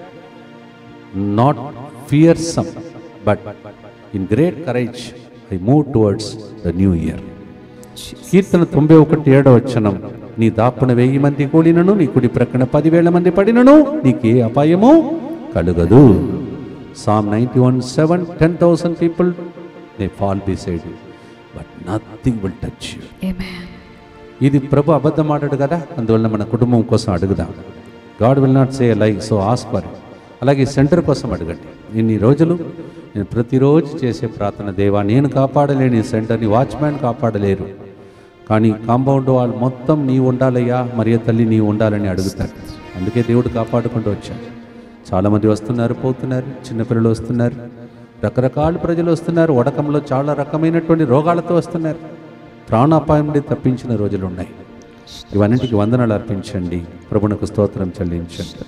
not fearsome, but in great courage, I move towards the new year. కీర్తన తొంభై ఒకటి ఏడవ వచనం, నీ దాపున వెయ్యి మంది కూలినను, నీ కుడి ప్రక్కన పదివేల మంది పడినను నీకే అపాయము కలుగదు. Psalm ninety-one seven, ten thousand people may fall beside you, but nothing will touch you. Amen. ఇది ప్రభు అబద్ధం ఆడాడు కదా, అందువల్ల మన కుటుంబం కోసం అడుగుదాం. God will not say lie, so ask for. అలాగే సెంటర్ కోసం అడగండి. ఇన్ని రోజులు నేను ప్రతిరోజు చేసే ప్రార్థన, దేవా నేను కాపాడలేని సెంటర్ని, వాచ్మ్యాన్ కాపాడలేరు, కానీ కాంపౌండ్ వాళ్ళు మొత్తం నీ ఉండాలయ్యా, మరియ తల్లి నీ ఉండాలని అడుగుతారు. అందుకే దేవుడు కాపాడుకుంటూ వచ్చాడు. చాలామంది వస్తున్నారు, పోతున్నారు, చిన్నపిల్లలు వస్తున్నారు, రకరకాల ప్రజలు వస్తున్నారు, వడకంలో చాలా రకమైనటువంటి రోగాలతో వస్తున్నారు. ప్రాణాపాయం నుండి తప్పించిన రోజులు ఉన్నాయి. ఇవన్నింటికి వందనాలు అర్పించండి, ప్రభునకు స్తోత్రం చెల్లించండి.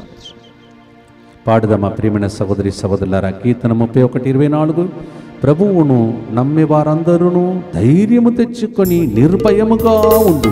పాడుదమా ప్రియమైన సహోదరి సహోదరులారా, కీర్తన ముప్పై ఒకటి ఇరవై నాలుగు, ప్రభువును నమ్మే వారందరూ ధైర్యము తెచ్చుకొని నిర్భయముగా ఉండు.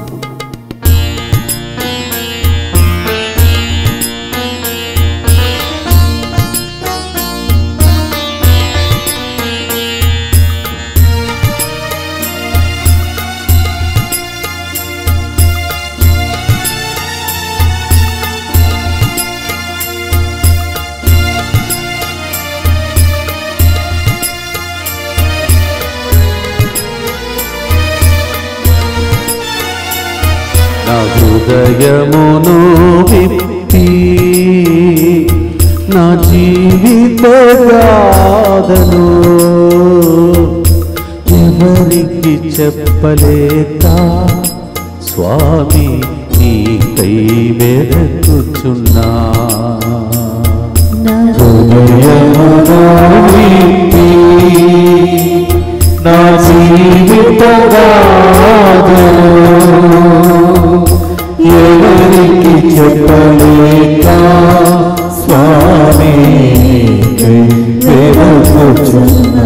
హృదయమును విప్పి నా జీవిత గాథను ఎవరికి చెప్పలేక స్వామి నీకై వెదకుచున్నా. హృదయమును విప్పి నా జీవిత గాథను ఎవరికి చెప్పలేక స్వామి వెదకుచున్నా.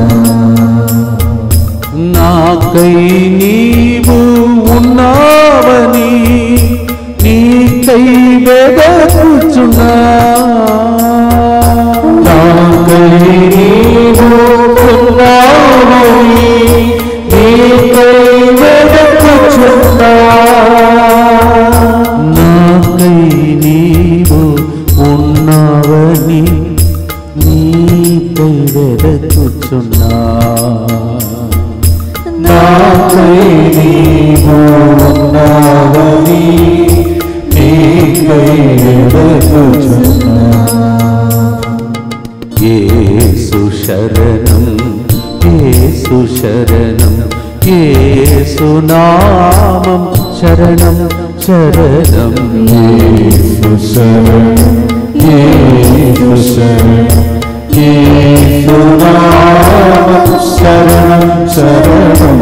నాకై నీవు ఉన్నావని నీకై వెదకుచున్నా. నాకై నీవు ఉన్నావని నీకై వెదకుచున్నా. నాకై నీవు శరణం శరణం యేసు శరణం యేసు శరణం యేసు నామం శరణం శరణం.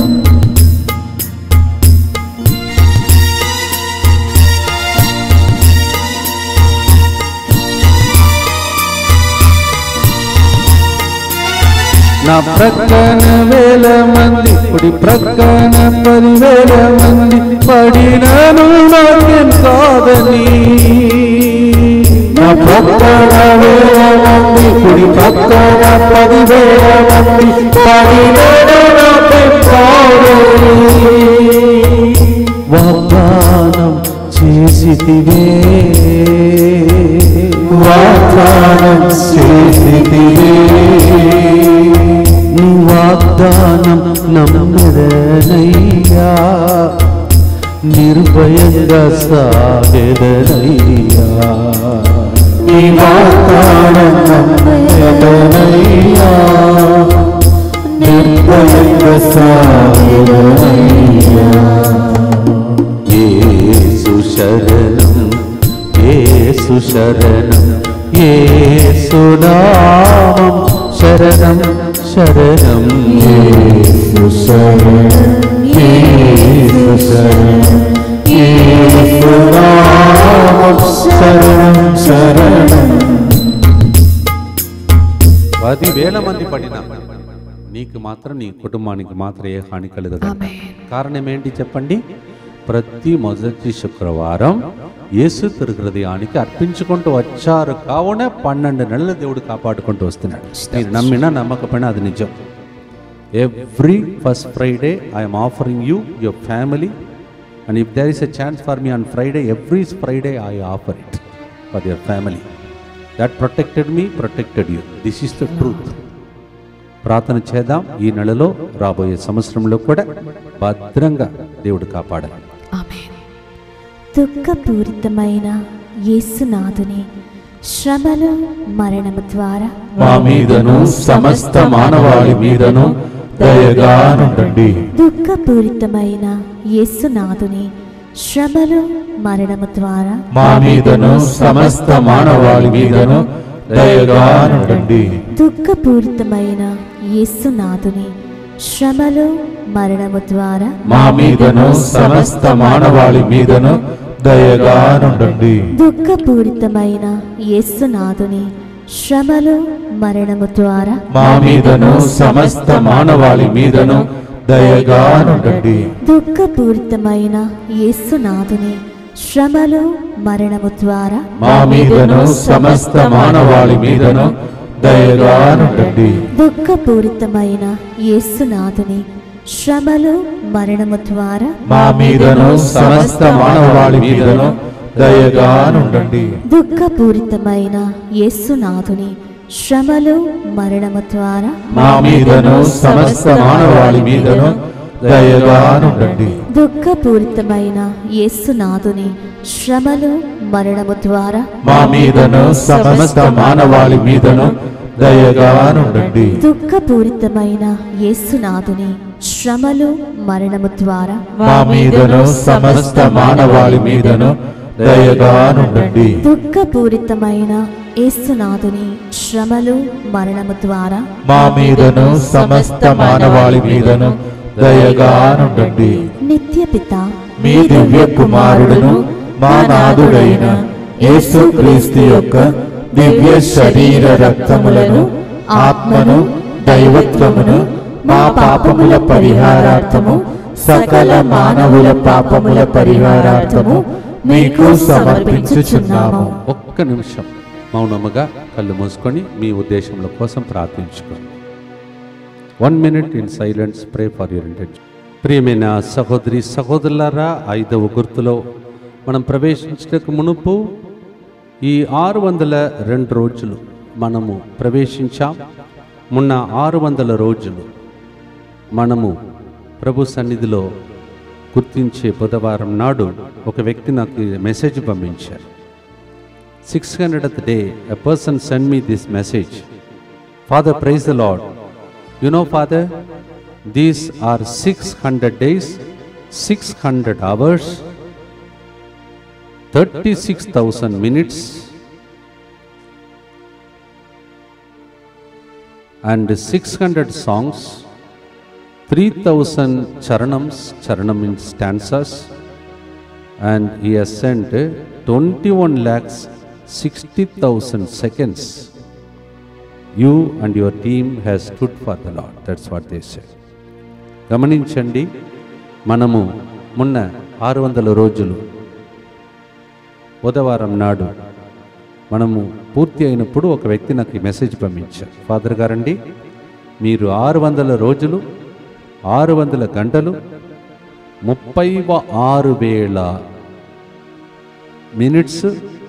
నా ప్రక్కన వేల మంది కుడి ప్రక్కన పదివేల మంది పడినను నాకేం కాదని. నా ప్రక్కన వేల మంది కుడి ప్రక్కన పదివేల మంది పడినను నాకేం కాదని. వాగ్దానం చేసితివే వాగ్దానం చేసితివే నీ వాగ్దానం నమ్మెదనయ్యా నిర్భయంగా సాగెదనయ్యా. నీ వాగ్దానం నమ్మెదనయ్యా నిర్భయంగా సాగెదనయ్యా. యేసు శరణం యేసు శరణం యేసు నామం శరణం శరణం యేసు శరణం యేసు శరణం యేసు నామం శరణం శరణం. పదివేల మంది పడినా నీకు మాత్రం నీ కుటుంబానికి మాత్రం ఏ హాని కలగదు. కారణం ఏంటి చెప్పండి? ప్రతి మొదటి శుక్రవారం యేసు తిరు హృదయానికి అర్పించుకుంటూ వచ్చారు కావున పన్నెండు నెలల దేవుడు కాపాడుకుంటూ వస్తున్నాడు. మీరు నమ్మినా నమ్మకపోయినా అది నిజం. Every first Friday I'm offering you your family and if there is a chance for me on Friday every Friday I offer it for your family. That protected me protected you. This is the truth. ప్రార్థన చేద్దాం. ఈ నెలలో రాబోయే సంవత్సరంలో కూడా భద్రంగా దేవుడు కాపాడాలి. దుఃఖపూరితమైన యేసునాథుని శ్రమలు మరణము ద్వారా మా మీదను సమస్త మానవాళి మీదను దయగా నుండండి. దుఃఖపూరితమైన యేసునాథుని శ్రమలు మరణము ద్వారా మా మీదను సమస్త మానవాళి మీదను దయగా నుండండి. దుఃఖపూరితమైన యేసునాథుని శ్రమలు మరణము ద్వారా మా మీదను సమస్త మానవాళి మీదను దయగా నుండండి. దుఃఖపూరితమైన యేసునాథుని శ్రమలు మరణము ద్వారా మా మీదను సమస్త మానవాళి మీదను దయగా నుండండి. దుఃఖపూరితమైన యేసునాథుని శ్రమలు మరణము ద్వారా మా మీదను సమస్త మానవాళి మీదను దయగా నుండండి. దుఃఖపూరితమైన యేసునాథుని శ్రమలు మరణము ద్వారా మా మీదను సమస్త మానవాళి మీదను దయగా నుండండి. దుఃఖపూరితమైన యేసునాథుని శ్రమలు మరణము ద్వారా మా మీదను సమస్త మానవాళి మీదను దయగా నుండండి. దుఃఖపూరితమైన యేసునాథుని శ్రమలు మరణము ద్వారా మా మీదను సమస్త మానవాళి మీదను దయగా నుండండి. దుఃఖపూరితమైన యేసునాథుని శ్రమలు మరణము ద్వారా మా మీదను సమస్త మానవాళి మీదను దయగా నుండండి. దుఃఖపూరితమైన యేసునాథుని శ్రమలు మరణము ద్వారా మా మీదను సమస్త మానవాళి మీదను దయగా నుండండి. నిత్యపిత మీ దివ్య కుమారుడును మా నాథుడైన యేసుక్రీస్తు యొక్క దివ్య శరీర రక్తములను ఆత్మను దైవత్వమును మా పాపముల పరిహారార్థము సకల మానవుల పాపముల పరిహారార్థము మీకు సమర్పించుచున్నాము. ఒక్క నిమిషం మౌనముగా కళ్ళు మూసుకొని మీ ఉద్దేశముల కోసం ప్రార్థించుకోండి. One minute in silence pray for your intention. ప్రియమైన సహోదరి సహోదరులారా, ఐదవ గుర్తులో మనం ప్రవేశించడానికి మునుపు ఈ ఆరు వందల రెండు రోజులు మనము ప్రవేశించాం. మొన్న ఆరు వందల రోజులు మనము ప్రభు సన్నిధిలో గుర్తించే బుధవారం నాడు ఒక వ్యక్తి నాకు మెసేజ్ పంపించారు. Six hundredth day a person send me this message. Father, praise the Lord. You know father, these are six hundred days six hundred hours, thirty-six thousand minutes, and six hundred songs, three thousand charanams, charanam in stanzas, and he has sent twenty-one lakhs sixty thousand seconds. You and your team has stood for the Lord. That's what they say. గమనించండి, మనము మొన్న ఆరు వందల రోజులు బుధవారం నాడు మనము పూర్తి అయినప్పుడు ఒక వ్యక్తి నాకు ఈ మెసేజ్ పంపించారు. ఫాదర్ గారండి, మీరు ఆరు వందల రోజులు ఆరు వందల గంటలు ముప్పై ఆరు వేల మినిట్స్,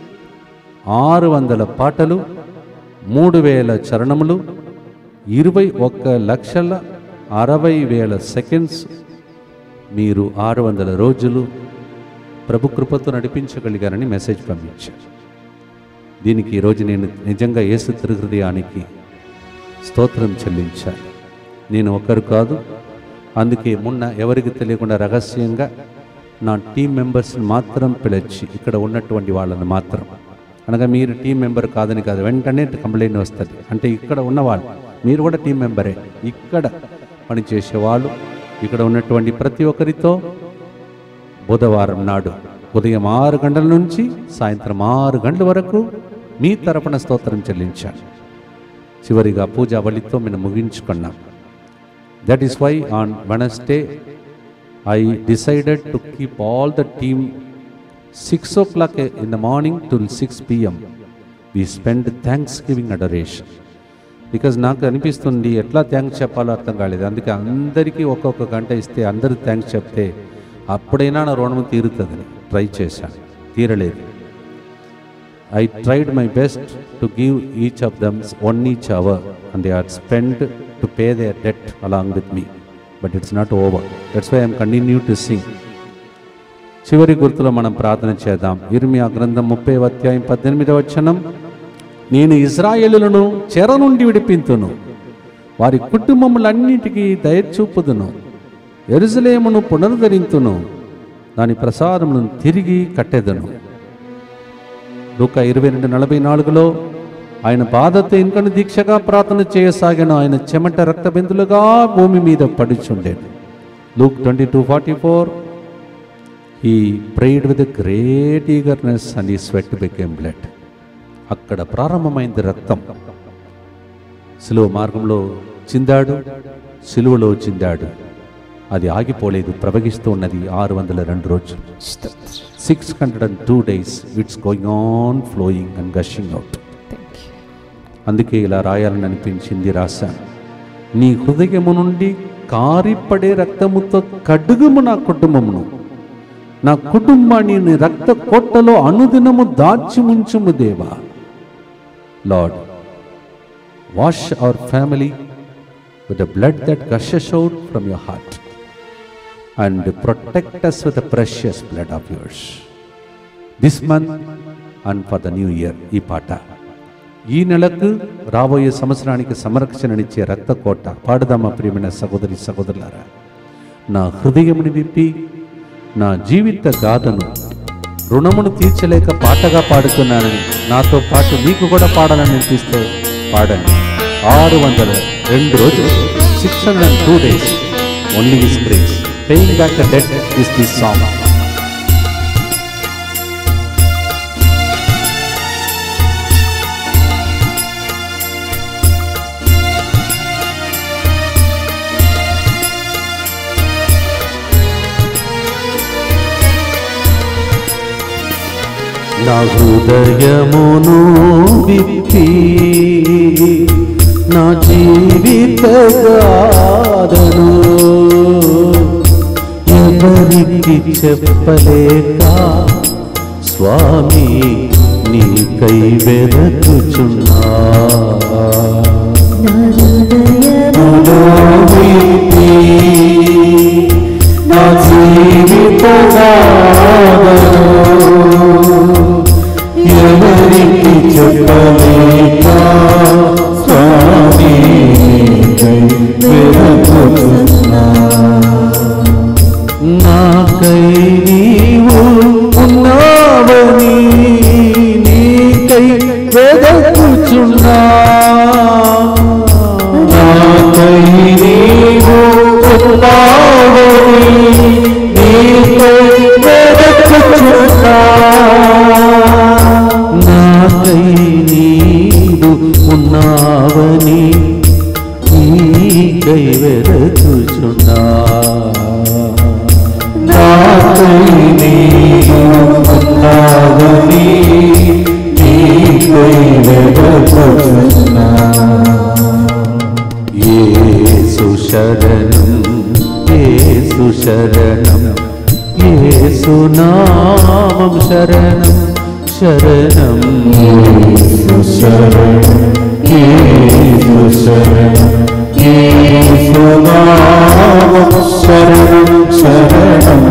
ఆరు వందల పాటలు, మూడు వేల చరణములు, ఇరవై ఒక్క లక్షల అరవై వేల సెకండ్స్ మీరు ఆరు వందల రోజులు ప్రభు కృపతో నడిపించగలిగారని మెసేజ్ పంపించారు. దీనికి ఈరోజు నేను నిజంగా యేసు తిరుహృదయానికి స్తోత్రం చెల్లించాలి. నేను ఒక్కరు కాదు, అందుకే మొన్న ఎవరికి తెలియకుండా రహస్యంగా నా టీం మెంబర్స్ని మాత్రం పిలిచి, ఇక్కడ ఉన్నటువంటి వాళ్ళని మాత్రం, అనగా మీరు టీం మెంబర్ కాదని కాదు, వెంటనే కంప్లైంట్ వస్తుంది. అంటే ఇక్కడ ఉన్నవాళ్ళు, మీరు కూడా టీం మెంబరే, ఇక్కడ పనిచేసేవాళ్ళు, ఇక్కడ ఉన్నటువంటి ప్రతి ఒక్కరితో బుధవారం నాడు ఉదయం ఆరు గంటల నుంచి సాయంత్రం ఆరు గంటల వరకు మీ తరపున స్తోత్రం చెల్లించాను. చివరిగా పూజా బలితో మేము ముగించుకున్నాం. That is why on Wednesday I decided to keep all the team six o'clock in the morning to six PM we spend thanksgiving adoration. Because నాకు అనిపిస్తుంది ఎట్లా థ్యాంక్స్ చెప్పాలో అర్థం కాలేదు. అందుకే అందరికీ ఒక్కొక్క గంట ఇస్తే అందరూ థ్యాంక్స్ చెప్తే అప్పుడైనా నా రుణం తీరుతుందని ట్రై చేశాను, తీరలేదు. I tried my best to give each of them one each hour and they are spend to pay their debt along with me, but it's not over. That's why I'm continue to sing. చివరి గుర్తులో మనం ప్రార్థన చేద్దాం. ఇర్మియా గ్రంథం ముప్పై అధ్యాయం పద్దెనిమిదవ వచనం, నేను ఇశ్రాయేలులను చెర నుండి విడిపింతును, వారి కుటుంబములన్నిటికీ దయచూపుదును, యెరూషలేమును పునరుద్ధరింతును, దాని ప్రసాదములను తిరిగి కట్టెదను. లూకా ఇరవై రెండు నలభై నాలుగులో ఆయన బాధతో ఇంకను దీక్షగా ప్రార్థన చేయసాగాను, ఆయన చెమట రక్తబిందులుగా భూమి మీద పడుచుండేను. Luke twenty two forty four he prayed with great eagerness and ఈ స్వెట్ బికేమ్ బ్లడ్. అక్కడ ప్రారంభమైంది రక్తం. సిలువ మార్గంలో చిందాడు, సిలువలో చిందాడు, అది ఆగిపోలేదు, ప్రవహిస్తూ ఉన్నది ఆరు వందల రెండు రోజులు. Six hundred and two days it's going on flowing and gushing out. అందుకే ఇలా రాయాలని అనిపించింది, రాశాను. నీ హృదయము నుండి కారిపడే రక్తముతో కడుగుము నా కుటుంబమును, నా కుటుంబాన్ని నీ రక్త కోటలో అనుదినము దాచి ఉంచుము దేవా. Lord, wash our family with the blood that gushes out from your heart and protect us with the precious blood of yours this month and for the new year. ఈ పాట ఈ నెలకు రాబోయే సంవత్సరానికి సంరక్షణనిచ్చే రక్త కోట పాడుదామా ప్రియమైన సహోదరి సహోదరులారా. నా హృదయముని విప్పి నా జీవిత గాథను రుణమును తీర్చలేక పాటగా పాడుతున్నానని నాతో పాటు మీకు కూడా పాడాలని అనిపిస్తే పాడండి. ఆరు వందల రెండు రోజులు, six hundred and two days only his grace, paying back the debt is this song. నా హృదయమును విప్పి నా జీవిత గాథను ఎవరికి చెప్పలేక స్వామి నీకై వెదకుచున్నా. నా హృదయమును విప్పి నా జీవిత గాథను ఎవరికి చెప్పలేక స్వామి వెదకుచున్నా. నా నీవు ఉన్నావని నీకై వెదకుచున్నా నాకై నీవు ఉన్నావని నీకై వెదకుచున్నా నాకై నీవు ఉన్నావని నీకై వెదకుచున్నా నాకై నీవు ఉన్నావని నీకై వెదకుచున్నా యేసు శరణం యేసు శరణం యేసు నామం శరణం శరణం యేసు శరణం యేసు శరణం యేసు నామం శరణం శరణం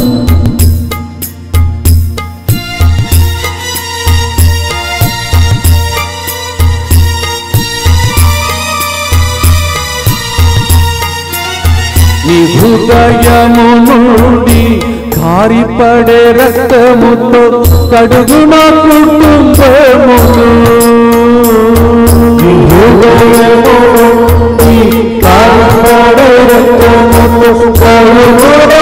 నీ హృదయము నుండి కారిపడే రక్తముతో కడుగున కుటుంబమును నీ హృదయము నుండి కారిపడే రక్తముతో కడుగున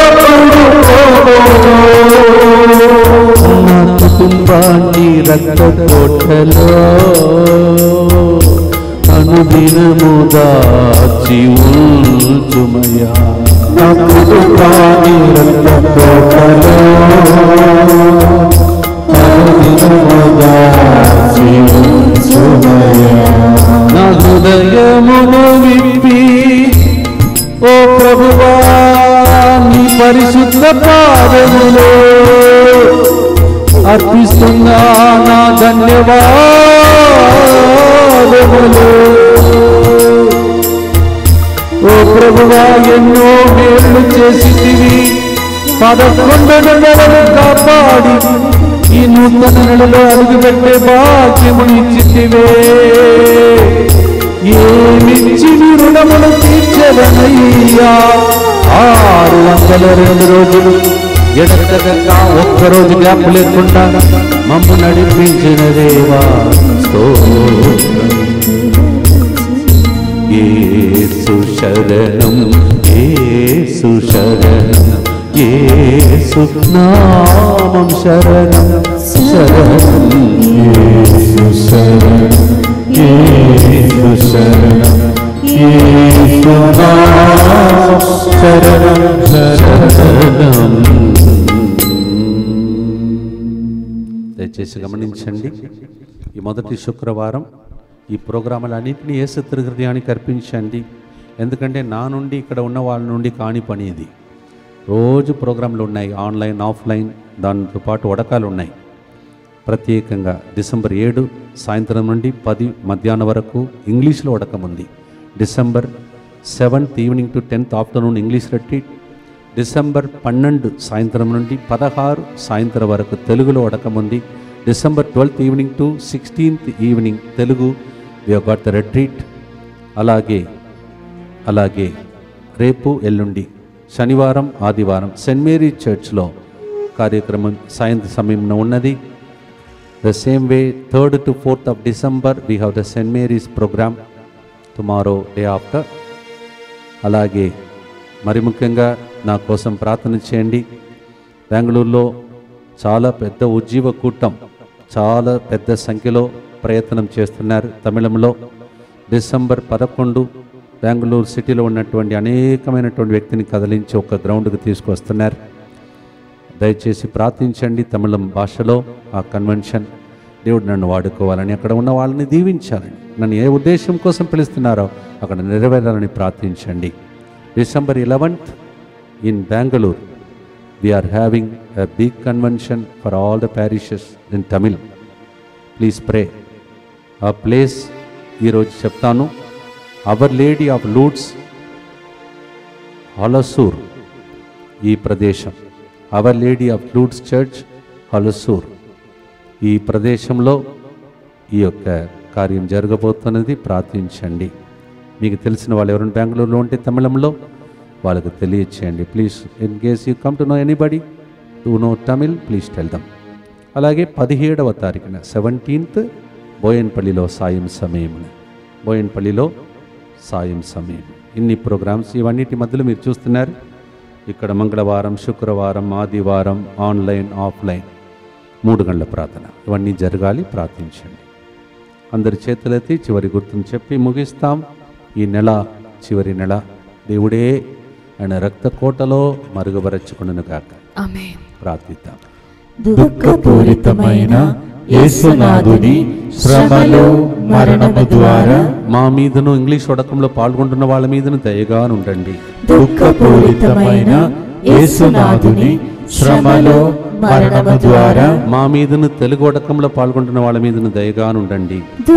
కుటుంబమును నా కుటుంబాన్ని రక్త కోటలో అనుదినము దాచి ఉంచుమయా నా కుటుంబాన్ని రక్తకోటలో అనుదినము దాచి ఉంచుమయా నా హృదయమును విప్పి ఓ ప్రభువా నీ పరిశుద్ధ పాదములో అర్పిస్తున్నా నా ధన్యవాదములు ఓ ప్రభువా ఎన్నో మేలు చేసితివి పదకొండు నెలలు కాపాడి ఈ నూతన నెలలో అడుగుపెట్టే భాగ్యమును ఇచ్చితివే ఏమిచ్చి రుణములు తీర్చదనయ్యా ఆరు వందల రెండు రోజులు ఎడతెగక ఒక్కరోజు గ్యాప్ లేకుండా మమ్ము నడిపించిన దేవా స్తోత్రం యేసు శరణం యేసు శరణం యేసు నామం శరణం శరణం యేసు శరణం యేసు శరణం యేసు నామం శరణం శరణం దయచేసి గమనించండి ఈ మొదటి శుక్రవారం ఈ ప్రోగ్రాములన్నింటినీ యేసు హృదయానికి అర్పించండి. ఎందుకంటే నా నుండి ఇక్కడ ఉన్న వాళ్ళ నుండి కాని పని ఇది. రోజు ప్రోగ్రాంలు ఉన్నాయి, ఆన్లైన్ ఆఫ్లైన్, దాంతో పాటు వడకాలు ఉన్నాయి. ప్రత్యేకంగా డిసెంబర్ ఏడు సాయంత్రం నుండి పది మధ్యాహ్నం వరకు ఇంగ్లీష్లో వడకం ఉంది. December seventh evening to tenth afternoon English retreat. December పన్నెండు సాయంత్రం నుండి పదహారు సాయంత్రం వరకు తెలుగులో వడకం ఉంది. December twelfth evening to sixteenth evening Telugu we have got the retreat. అలాగే అలాగే రేపు ఎల్లుండి శనివారం ఆదివారం సెయింట్ మేరీ చర్చ్లో కార్యక్రమం సాయంత్రం సమయంలో ఉన్నది. The same way third to fourth of December we have the Saint Mary's programme tomorrow day after. అలాగే మరి ముఖ్యంగా నా కోసం ప్రార్థన చేయండి. బెంగళూరులో చాలా పెద్ద ఉజ్జీవ కూటం చాలా పెద్ద సంఖ్యలో ప్రయత్నం చేస్తున్నారు. తమిళంలో డిసెంబర్ పదకొండు బెంగళూరు సిటీలో ఉన్నటువంటి అనేకమైనటువంటి వ్యక్తిని కదిలించి ఒక గ్రౌండ్కి తీసుకొస్తున్నారు. దయచేసి ప్రార్థించండి. తమిళం భాషలో ఆ కన్వెన్షన్ దేవుడు నన్ను వాడుకోవాలని, అక్కడ ఉన్న వాళ్ళని దీవించాలని, నన్ను ఏ ఉద్దేశం కోసం పిలుస్తున్నారో అక్కడ నెరవేరాలని ప్రార్థించండి. December eleventh in Bengaluru we are having a big convention for all the parishes in Tamil. Please pray. ఆ ప్లేస్ ఈరోజు చెప్తాను. Our Lady of Lourdes Halasur ఈ ప్రదేశం. Our Lady of Lourdes church Halasur ఈ ప్రదేశంలో ఈ యొక్క కార్యం జరగబోతున్నది. ప్రార్థించండి. మీకు తెలిసిన వాళ్ళు ఎవరైనా బెంగళూరులో ఉంటే తమిళంలో వాళ్ళకు తెలియచేయండి. Please in case you come to know anybody do know Tamil please tell them. అలాగే పదిహేడవ తారీఖున సెవెంటీన్త్ బోయన్పల్లిలో సాయం సమయం, బోయన్పల్లిలో సాయం సమయం. ఇన్ని ప్రోగ్రామ్స్ ఇవన్నిటి మధ్యలో మీరు చూస్తున్నారు. ఇక్కడ మంగళవారం, శుక్రవారం, ఆదివారం ఆన్లైన్, ఆఫ్లైన్ మూడు గంటల ప్రార్థన ఇవన్నీ జరగాలి. ప్రార్థించండి. అందరి చేతులెత్తి చివరి గుర్తును చెప్పి ముగిస్తాం. ఈ నెల చివరి నెల దేవుడే ఆయన రక్త కోటలో మరుగుపరచుకును గాక. ఆమేన్. ప్రార్థిద్దాం. దుఃఖపూరితమైన యేసునాథుని శ్రమలు మరణము ద్వారా మా మీదను ఇంగ్లీష్ వడకంలో పాల్గొంటున్న వాళ్ళ మీదను దయగా ఉండండి. దుఃఖపూరితమైన యేసునాథుని శ్రమలు మరణము ద్వారా మా మీదను తెలుగు వడకంలో పాల్గొంటున్న వాళ్ళ మీదను దయగా ఉండండి.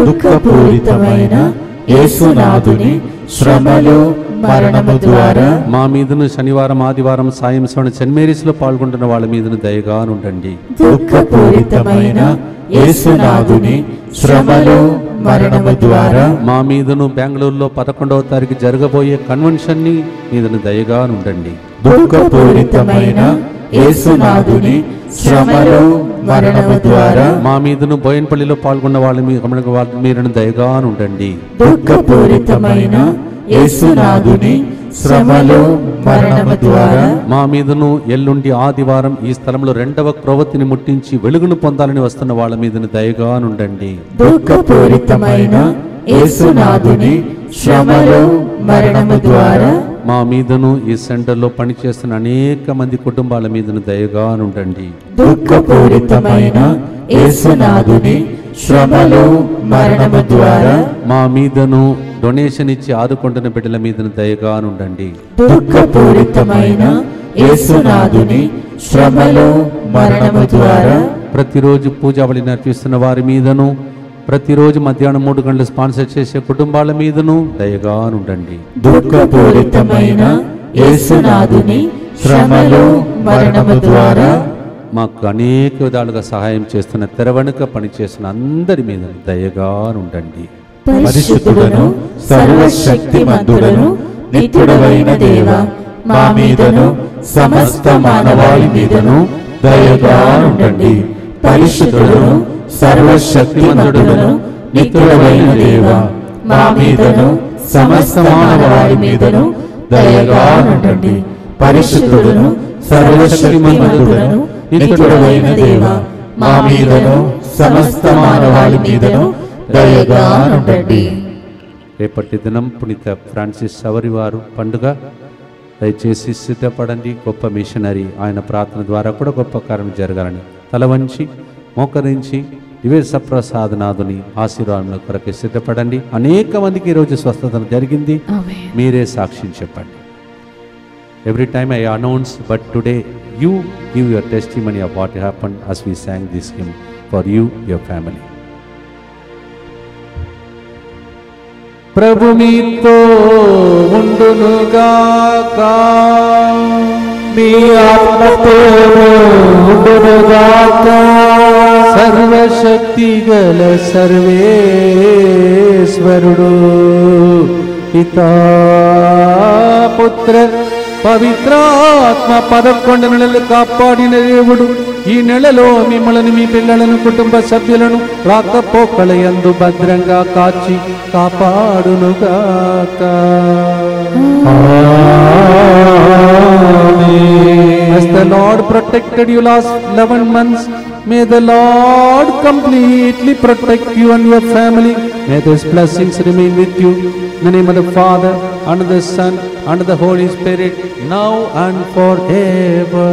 దుఃఖపూరితమైన యేసునాథుని శ్రమలు మరణము ద్వారా మా మీదను శనివారం, ఆదివారం సాయం సమయం సెయింట్ మేరీస్లో పాల్గొంటున్న వాళ్ళ మీదను దయగా ఉండండి. దుఃఖపూరితమైన యేసునాథుని శ్రమలు మరణము ద్వారా మా మీదను బెంగళూరులో పదకొండవ తారీఖు జరగబోయే కన్వెన్షన్ని మీదను దయగా ఉండండి. దుఃఖపూరితమైన యేసునాథుని శ్రమలు మరణము ద్వారా మా మీదను బోయన్పల్లిలో పాల్గొన్న వాళ్ళ మీ వాళ్ళ మీదను దయగా ఉండండి. దుఃఖపూరితమైన యేసునాథుని శ్రమలు మరణము ద్వారా మా మీదను ఎల్లుండి ఆదివారం ఈ స్థలంలో రెండవ క్రొవ్వొత్తిని ముట్టించి వెలుగును పొందాలని వస్తున్న వాళ్ళ మీదను దయగా ఉండండి. దుఃఖపూరితమైన యేసునాథుని శ్రమలు మరణము ద్వారా మా మీదను ఈ సెంటర్లో పనిచేస్తున్న అనేక మంది కుటుంబాల మీదను దయగా ఉండండి. దుఃఖపూరితమైన యేసునాథుని శ్రమలు మరణము ద్వారా మా మీదను డొనేషన్ ఇచ్చి ఆదుకుంటున్న బిడ్డల మీదను దయగా ఉండండి. దుఃఖపూరితమైన యేసునాథుని శ్రమలు మరణము ద్వారా ప్రతిరోజు పూజావళి నడిపిస్తున్న వారి మీదను, ప్రతిరోజు మధ్యాహ్నం మూడు గంటలు స్పాన్సర్ చేసే కుటుంబాల మీదను దయగా ఉండండి. దుఃఖపూరితమైన యేసునాథుని శ్రమలు మరణము ద్వారా మాకు అనేక విధాలుగా సహాయం చేస్తున్న తెరవెనుక పనిచేస్తున్న అందరి మీద దయగా ఉండండి. పరిశుద్ధుడను సర్వశక్తిమంతుడను నిత్యుడవైన దేవ, మా మీదను సమస్త మానవాళి మీదను దయగా ఉండండి. పరిశుద్ధుడను సర్వశక్తిమంతుడను నిత్యుడవైన దేవ, మా మీదను సమస్త మానవాళి మీదను దయగా ఉండండి. పరిశుద్ధుడను సర్వశక్తిమంతుడను నిత్యుడవైన దేవ, మా మీదను సమస్త మానవాళి మీదను దయగా ఉండండి. రేపటి దినం పునీత ఫ్రాన్సిస్ సవరి వారు పండుగ. దయచేసి సిద్ధపడండి. గొప్ప మిషనరీ, ఆయన ప్రార్థన ద్వారా కూడా గొప్ప కార్యం జరగాలని తల వంచి మోకరించి దివ్య సప్రసాదనాథుని ఆశీర్వాదం కొరకు సిద్ధపడండి. అనేక మందికి ఈరోజు స్వస్థత జరిగింది. మీరే సాక్ష్యం చెప్పండి. Every time I announce, but today you give your testimony of what happened as we sang this hymn for you, your family. ప్రభు మీతో ఉండునుగాక, మీ ఆత్మతోను ఉండునుగాక. సర్వశక్తి గల సర్వేశ్వరుడు పితా పుత్ర పవిత్రాత్మ పదకొండు నెలలు కాపాడిన దేవుడు ఈ నెలలో మిమ్మల్ని, మీ పిల్లలను, కుటుంబ సభ్యులను రాకపోకల యందు భద్రంగా కాచి కాపాడునుగాక. As the Lord protected you last eleven months, may the Lord completely protect you and your family. May His blessings remain with you. In the name of the Father, and of the Son, and of the Holy Spirit, now and forever.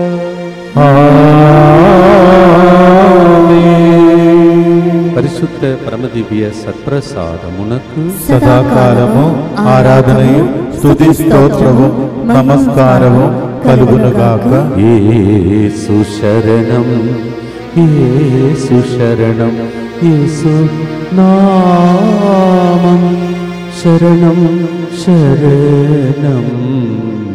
పరిశుద్ధ పరమదివ్య సత్ప్రసాదమునకు సదాకాలము ఆరాధనయు స్తుతి స్తోత్రము నమస్కారము కలుగునుగాక. యేసు శరణం, యేసు శరణం, యేసు నామం శరణం శరణం.